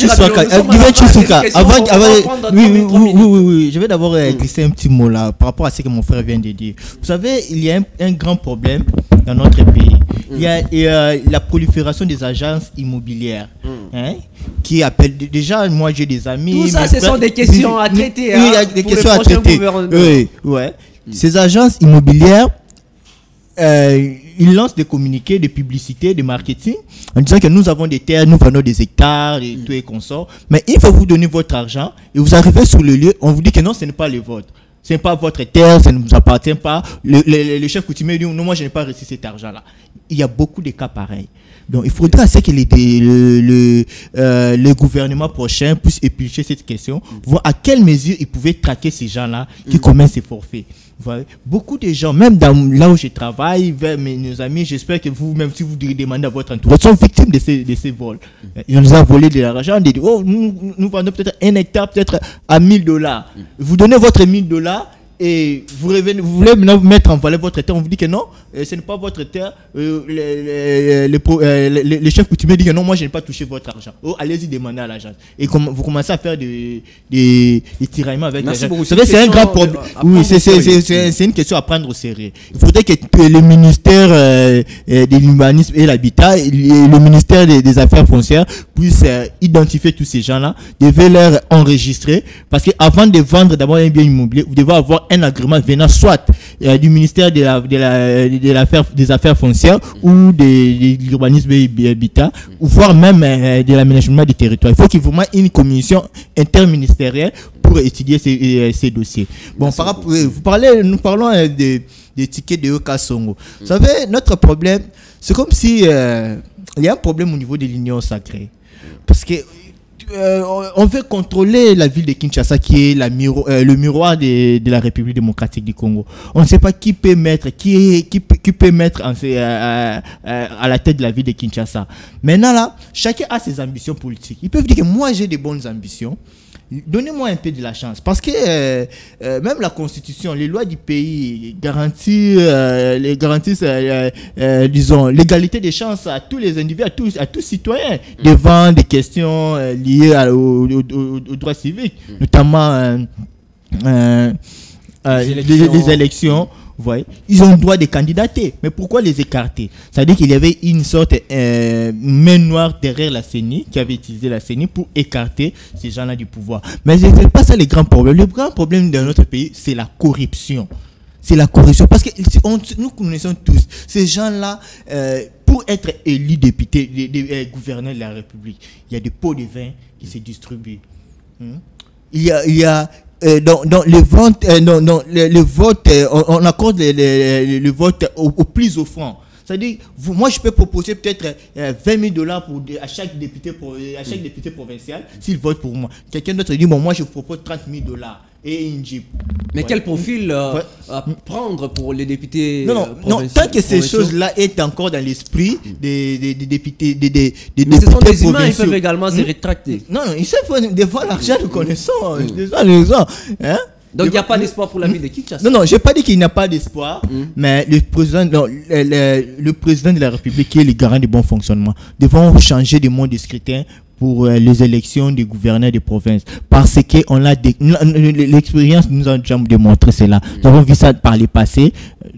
avant, avant, oui, oui, oui, oui, oui, je vais d'abord euh, glisser un petit mot là par rapport à ce que mon frère vient de dire. Vous savez, il y a un, un grand problème dans notre pays. Il y a euh, la prolifération des agences immobilières, hein, qui appellent déjà. Moi, j'ai des amis. Tout ça, ce sont des questions à traiter. Oui, il y a des questions à traiter. Oui, ouais. Ces agences immobilières. Euh, ils lancent des communiqués, des publicités, des marketing en disant que nous avons des terres, nous vendons des hectares et tout et consorts. Mais il faut vous donner votre argent et vous arrivez sur le lieu, on vous dit que non, ce n'est pas le vôtre. Ce n'est pas votre terre, ça ne vous appartient pas. Le, le, le chef coutumier dit non, moi je n'ai pas reçu cet argent-là. Il y a beaucoup de cas pareils. Donc il faudra à ce que les, le, le, euh, le gouvernement prochain puisse éplucher cette question, voir à quelle mesure ils pouvaient traquer ces gens-là qui commettent ces forfaits. Voilà. Beaucoup de gens, même dans, là où je travaille, vers mes, nos amis, j'espère que vous, même si vous demandez à votre entourage, sont victimes de ces, de ces vols. Ils nous ont volé de l'argent, ils disent, oh, nous, nous vendons peut-être un hectare, peut-être à mille dollars. Vous donnez votre mille dollars et vous, revenez, vous voulez maintenant mettre en valeur votre terre, on vous dit que non, euh, ce n'est pas votre terre. Euh, le, le, le, euh, le, le, le chef coutumier dit que non, moi je n'ai pas touché votre argent. Oh, allez-y demander à l'agence. Et comme vous commencez à faire des, des, des tiraillements avec l'agence. Vous savez, c'est un grand problème. Oui, c'est une question à prendre au sérieux. Il faudrait que le ministère euh, de l'urbanisme et l'habitat, et le ministère des, des affaires foncières puissent euh, identifier tous ces gens-là, devaient leur enregistrer, parce qu'avant de vendre d'abord un bien immobilier, vous devez avoir un agrément venant soit euh, du ministère de la, de la, de l'affaire, des affaires foncières ou de, de l'urbanisme et l'habitat, ou voire même euh, de l'aménagement du territoire. Il faut qu'il y ait vraiment une commission interministérielle pour étudier ces, euh, ces dossiers. Bon, par rapport, vous parlez, nous parlons euh, des, des tickets de Okasongo. Vous savez, notre problème, c'est comme si euh, il y a un problème au niveau de l'union sacrée. Parce que Euh, on veut contrôler la ville de Kinshasa qui est la miro euh, le miroir de, de la République démocratique du Congo. On ne sait pas qui peut mettre qui, qui, qui peut mettre en, euh, euh, à la tête de la ville de Kinshasa. Maintenant là, chacun a ses ambitions politiques. Ils peuvent dire que moi j'ai des bonnes ambitions. Donnez-moi un peu de la chance. Parce que euh, euh, même la constitution, les lois du pays garantissent, euh, les garantissent euh, euh, disons, l'égalité des chances à tous les individus, à tous, à tous citoyens, mmh. devant des questions euh, liées à, aux, aux, aux, aux droits civiques, mmh. notamment euh, euh, euh, les élections. Les, les élections. Vous voyez, ils ont le droit de candidater, mais pourquoi les écarter? C'est-à-dire qu'il y avait une sorte de euh, main noire derrière la C E N I, qui avait utilisé la C E N I pour écarter ces gens-là du pouvoir. Mais ce n'est pas ça le grand problème. Le grand problème dans notre pays, c'est la corruption. C'est la corruption. Parce que on, nous connaissons tous ces gens-là, euh, pour être élus députés, des, des, des gouverneurs de la République, il y a des pots de vin qui se distribuent. Hmm? Il y a... Il y a Euh, dans, dans le vote, euh, dans, dans le, le vote euh, on, on accorde le, le, le vote au, au plus offrant. C'est-à-dire, vous, moi je peux proposer peut-être euh, vingt mille dollars pour, à chaque député, pour, à chaque mmh. député provincial s'il vote pour moi. Quelqu'un d'autre dit, bon, moi je vous propose trente mille dollars et une Jeep. Mais ouais. Quel profil euh, ouais. à prendre pour les députés Non, non, non tant que ces choses-là est encore dans l'esprit des, des, des députés. Des, des, des Mais ce sont des humains, ils peuvent également mmh. se rétracter. Non, non, ils savent devoir l'argent, nous connaissons. Mmh. Hein? Donc il n'y a pas d'espoir pour la ville de Kinshasa. Non, non, je n'ai pas dit qu'il n'y a pas d'espoir, mmh. mais le président, non, le, le, le président de la République qui est le garant du bon fonctionnement, devons changer de mode de scrutin pour euh, les élections des gouverneurs des provinces. Parce que on a l'expérience nous a déjà démontré cela. Nous avons vu ça par le passé.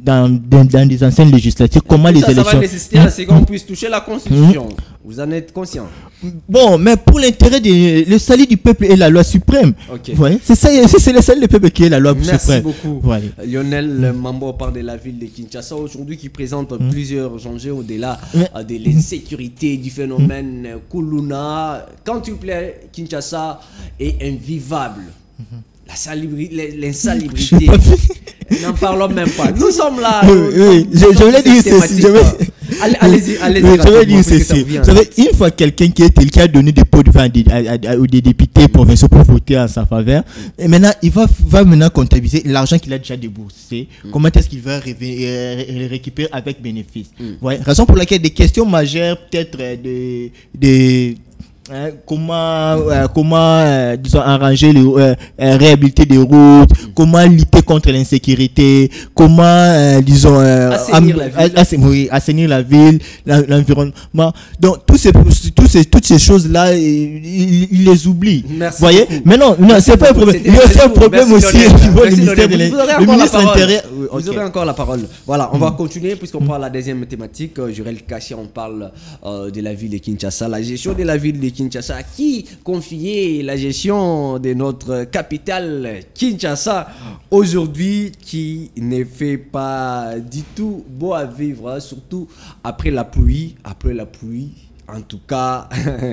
dans, dans, dans des anciennes législatives, comment les ça, élections... Ça va nécessiter à ce qu'on puisse toucher la Constitution. Mmh. Vous en êtes conscient? Bon, mais pour l'intérêt le salut du peuple est la loi suprême. Okay. Vous voyez, c'est ça, c'est le salut du peuple qui est la loi Merci suprême. Merci beaucoup. Voilà. Lionel Mambo parle de la ville de Kinshasa aujourd'hui qui présente mmh. plusieurs enjeux au-delà mmh. de l'insécurité, du phénomène mmh. Kuluna. Quand tu plais, Kinshasa est invivable. Mmh. L'insalubrité, n'en parlons même pas. Nous sommes là. Oui, oui. Je, je voulais dire ceci. Allez-y, allez-y. Je voulais dire ceci. Vous savez, une fois quelqu'un qui, qui a donné des pots de vin à, à, à, aux des députés provinciaux pour voter en sa faveur, et maintenant, il va, va maintenant comptabiliser l'argent qu'il a déjà déboursé. Mm. Comment est-ce qu'il va le récupérer avec bénéfice? Mm. Ouais. Raison pour laquelle des questions majeures, peut-être des. des Hein, comment euh, comment euh, disons arranger les euh, réhabiliter des routes, mmh. comment lutter contre l'insécurité, comment euh, disons euh, assainir, am- la ville. Ass- oui, assainir la ville, l'environnement. Donc tous ces tous ces toutes ces choses là il, il les oublie. Vous voyez? Mais non, non, c'est pas un problème. Il y a aussi un problème aussi au niveau du ministère de l'Intérieur. Le ministre de l'Intérieur. Vous aurez encore la parole. Voilà, on mmh. va continuer puisqu'on mmh. parle de la deuxième thématique. Jurel Kassia, on parle euh, de la ville de Kinshasa, la gestion de la ville de Kinshasa, qui confiait la gestion de notre capitale Kinshasa aujourd'hui, qui ne fait pas du tout beau à vivre, hein, surtout après la pluie, après la pluie, en tout cas,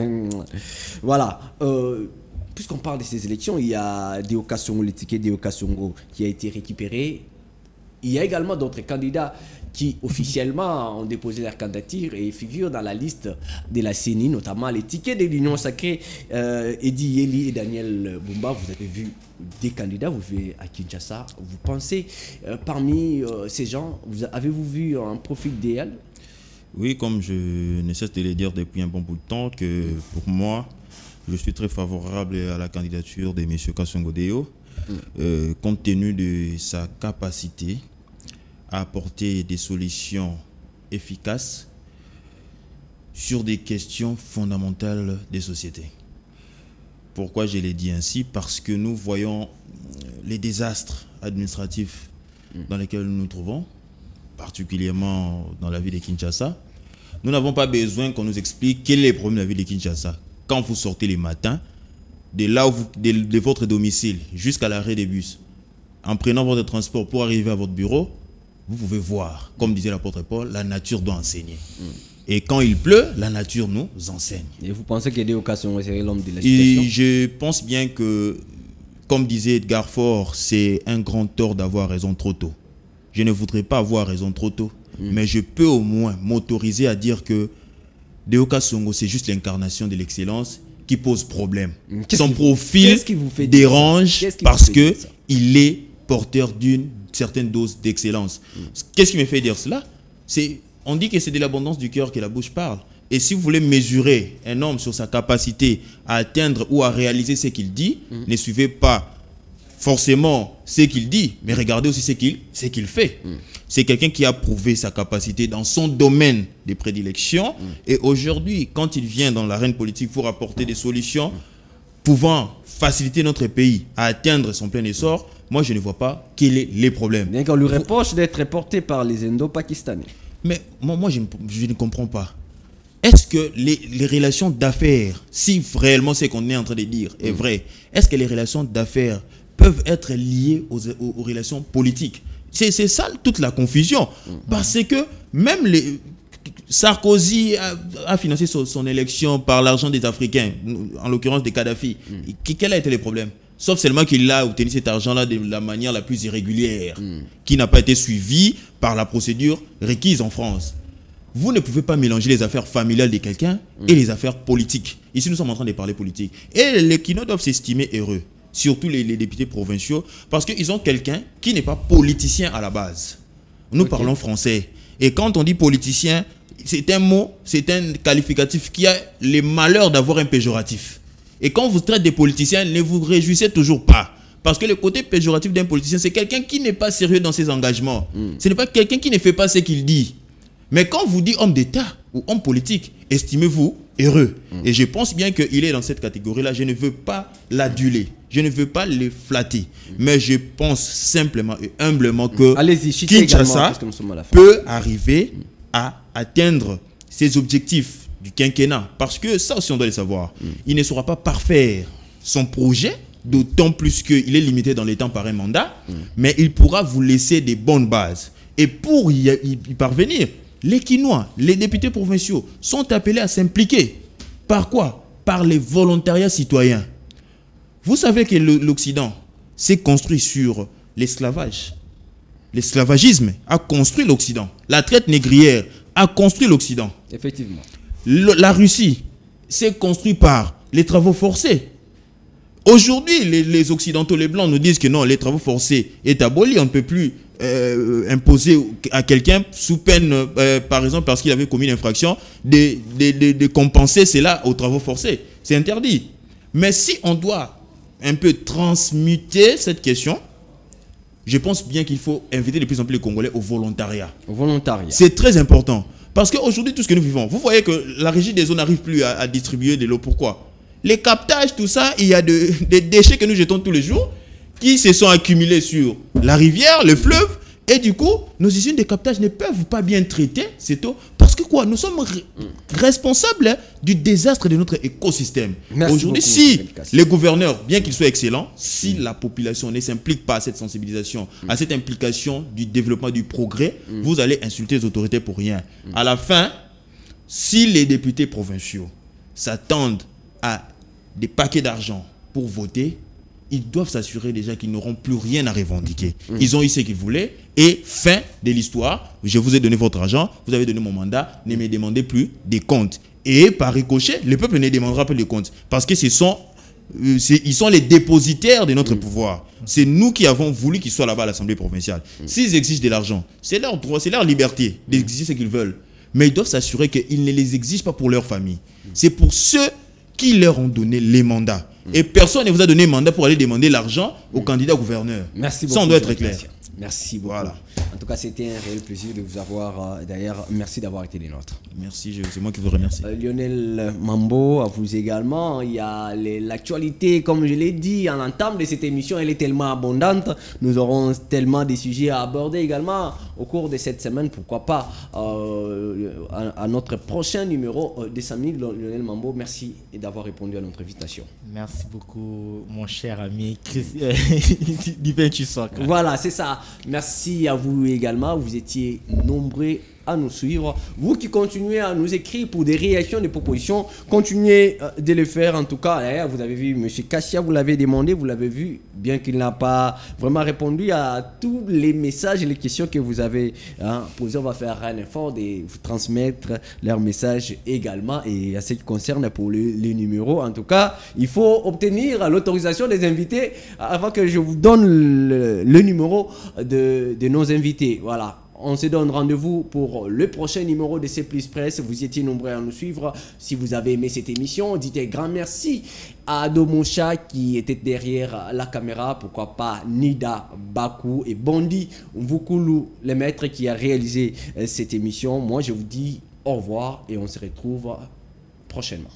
voilà. Euh, Puisqu'on parle de ces élections, il y a Deoka Songo, le ticket Deoka Songo qui a été récupéré. Il y a également d'autres candidats qui officiellement ont déposé leur candidature et figurent dans la liste de la C E N I, notamment les tickets de l'Union Sacrée. Euh, Eddie Yeli et Daniel Bumba, vous avez vu des candidats, vous vivez à Kinshasa. Vous pensez, euh, parmi euh, ces gens, vous, avez-vous vu un profil idéal? Oui, comme je ne cesse de le dire depuis un bon bout de temps, que pour moi, je suis très favorable à la candidature de M. Kasongo Deo, mm. euh, compte tenu de sa capacité à apporter des solutions efficaces sur des questions fondamentales des sociétés. Pourquoi je l'ai dit ainsi? Parce que nous voyons les désastres administratifs dans lesquels nous nous trouvons, particulièrement dans la ville de Kinshasa. Nous n'avons pas besoin qu'on nous explique quel est le problème de la ville de Kinshasa. Quand vous sortez les matins, de là où vous, de, de votre domicile jusqu'à l'arrêt des bus, en prenant votre transport pour arriver à votre bureau, vous pouvez voir, comme disait l'apôtre Paul, la nature doit enseigner. Mm. Et quand il pleut, la nature nous enseigne. Et vous pensez qu'il y a des occasions serait l'homme de la situation? Et je pense bien que, comme disait Edgar Faure, c'est un grand tort d'avoir raison trop tôt. Je ne voudrais pas avoir raison trop tôt, mm. mais je peux au moins m'autoriser à dire que Deoka Songo, c'est juste l'incarnation de l'excellence qui pose problème. Qu'est-ce Son qui, profil vous fait dérange parce qu'il est porteur d'une certaine dose d'excellence. Mm. Qu'est-ce qui me fait dire cela? C'est, on dit que c'est de l'abondance du cœur que la bouche parle. Et si vous voulez mesurer un homme sur sa capacité à atteindre ou à réaliser ce qu'il dit, mm. ne suivez pas forcément ce qu'il dit, mais regardez aussi ce qu'il, ce qu'il fait. Mm. C'est quelqu'un qui a prouvé sa capacité dans son domaine de prédilection. Mm. Et aujourd'hui, quand il vient dans l'arène politique pour apporter des solutions pouvant faciliter notre pays à atteindre son plein essor, moi je ne vois pas quels sont les problèmes. Bien qu'on lui reproche d'être porté par les Indo-Pakistanais. Mais moi, moi je, ne, je ne comprends pas. Est-ce que les, les relations d'affaires, si réellement ce qu'on est en train de dire est mm. vrai, est-ce que les relations d'affaires peuvent être liées aux, aux, aux relations politiques? C'est, c'est ça toute la confusion. Mm. Parce que même les... Sarkozy a, a financé son, son élection par l'argent des Africains, en l'occurrence des Kadhafi. Mm. Quel a été le problème? Sauf seulement qu'il a obtenu cet argent-là de la manière la plus irrégulière, mm. qui n'a pas été suivie par la procédure requise en France. Vous ne pouvez pas mélanger les affaires familiales de quelqu'un mm. et les affaires politiques. Ici, nous sommes en train de parler politique. Et les Kino doivent s'estimer heureux, surtout les, les députés provinciaux, parce qu'ils ont quelqu'un qui n'est pas politicien à la base. Nous okay. parlons français. Et quand on dit politicien, c'est un mot, c'est un qualificatif qui a le malheur d'avoir un péjoratif. Et quand vous traitez des politiciens, ne vous réjouissez toujours pas. Parce que le côté péjoratif d'un politicien, c'est quelqu'un qui n'est pas sérieux dans ses engagements. Mm. Ce n'est pas quelqu'un qui ne fait pas ce qu'il dit. Mais quand vous dites homme d'État ou homme politique, estimez-vous heureux. Mm. Et je pense bien qu'il est dans cette catégorie-là. Je ne veux pas l'aduler. Je ne veux pas les flatter. Mm. Mais je pense simplement et humblement que mm. Kinshasa peut arriver mm. à atteindre ses objectifs du quinquennat. Parce que ça aussi, on doit le savoir. Mm. Il ne saura pas parfaire son projet, d'autant plus qu'il est limité dans les temps par un mandat, mm. mais il pourra vous laisser des bonnes bases. Et pour y, y, y parvenir, les Quinois, les députés provinciaux sont appelés à s'impliquer. Par quoi? Par les volontariats citoyens. Vous savez que l'Occident s'est construit sur l'esclavage. L'esclavagisme a construit l'Occident. La traite négrière a construit l'Occident. Effectivement. Le, la Russie s'est construite par les travaux forcés. Aujourd'hui, les, les Occidentaux, les Blancs nous disent que non, les travaux forcés est aboli. On ne peut plus euh, imposer à quelqu'un sous peine, euh, par exemple, parce qu'il avait commis une infraction, de, de, de, de compenser cela aux travaux forcés. C'est interdit. Mais si on doit un peu transmuter cette question, je pense bien qu'il faut inviter de plus en plus les Congolais au volontariat. Au volontariat. C'est très important. Parce qu'aujourd'hui, tout ce que nous vivons, vous voyez que la régie des eaux n'arrive plus à, à distribuer de l'eau. Pourquoi? Les captages, tout ça, il y a de, des déchets que nous jetons tous les jours qui se sont accumulés sur la rivière, le fleuve. Et du coup, nos usines de captage ne peuvent pas bien traiter cette eau. Parce que quoi? Nous sommes responsables hein, du désastre de notre écosystème. Aujourd'hui, si les gouverneurs, bien qu'ils soient excellents, si mm. la population ne s'implique pas à cette sensibilisation, mm. à cette implication du développement du progrès, mm. vous allez insulter les autorités pour rien. Mm. À la fin, si les députés provinciaux s'attendent à des paquets d'argent pour voter, ils doivent s'assurer déjà qu'ils n'auront plus rien à revendiquer. Mmh. Ils ont eu ce qu'ils voulaient et fin de l'histoire. Je vous ai donné votre argent, vous avez donné mon mandat, ne me demandez plus des comptes. Et par ricochet, le peuple ne demandera plus des comptes parce que ce sont, euh, ils sont les dépositaires de notre mmh. pouvoir. C'est nous qui avons voulu qu'ils soient là-bas à l'Assemblée provinciale. Mmh. S'ils exigent de l'argent, c'est leur droit, c'est leur liberté d'exiger ce qu'ils veulent. Mais ils doivent s'assurer qu'ils ne les exigent pas pour leur famille. Mmh. C'est pour ceux qui leur ont donné les mandats. Mm. Et personne ne vous a donné mandat pour aller demander l'argent au mm. candidat gouverneur. Merci beaucoup. Ça, on doit être clair. Merci beaucoup. Voilà. En tout cas, c'était un réel plaisir de vous avoir. Euh, D'ailleurs, merci d'avoir été des nôtres. Merci, c'est moi qui vous remercie. Euh, Lionel Mambo, à vous également. Il y a l'actualité, comme je l'ai dit, en entame de cette émission, elle est tellement abondante. Nous aurons tellement de sujets à aborder également au cours de cette semaine. Pourquoi pas euh, à, à notre prochain numéro de Samedi. Lionel Mambo, merci d'avoir répondu à notre invitation. Merci beaucoup, mon cher ami Divin Chiswaka. Voilà, c'est ça. Merci à vous également. Vous étiez nombreux à nous suivre. Vous qui continuez à nous écrire pour des réactions, des propositions, continuez de le faire. En tout cas, hein, vous avez vu M. Kassia, vous l'avez demandé, vous l'avez vu, bien qu'il n'a pas vraiment répondu à tous les messages et les questions que vous avez hein, posées. On va faire un effort de vous transmettre leurs messages également. Et à ce qui concerne pour les, les numéros, en tout cas, il faut obtenir l'autorisation des invités avant que je vous donne le, le numéro de, de nos invités. Voilà. On se donne rendez-vous pour le prochain numéro de C plus Presse. Vous étiez nombreux à nous suivre. Si vous avez aimé cette émission, dites un grand merci à Ado Moucha qui était derrière la caméra. Pourquoi pas Nida Bakou et Bondi Mvukulu, le maître qui a réalisé cette émission. Moi, je vous dis au revoir et on se retrouve prochainement.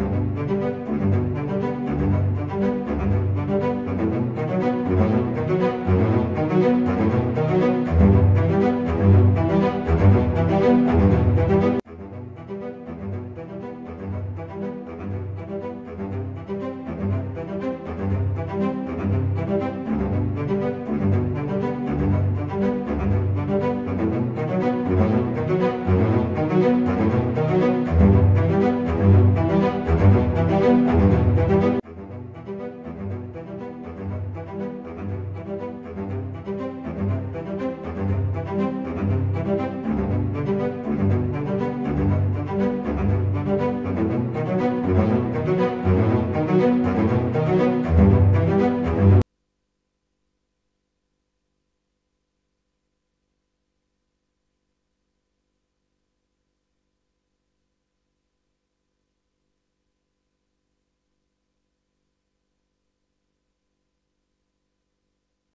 Thank you.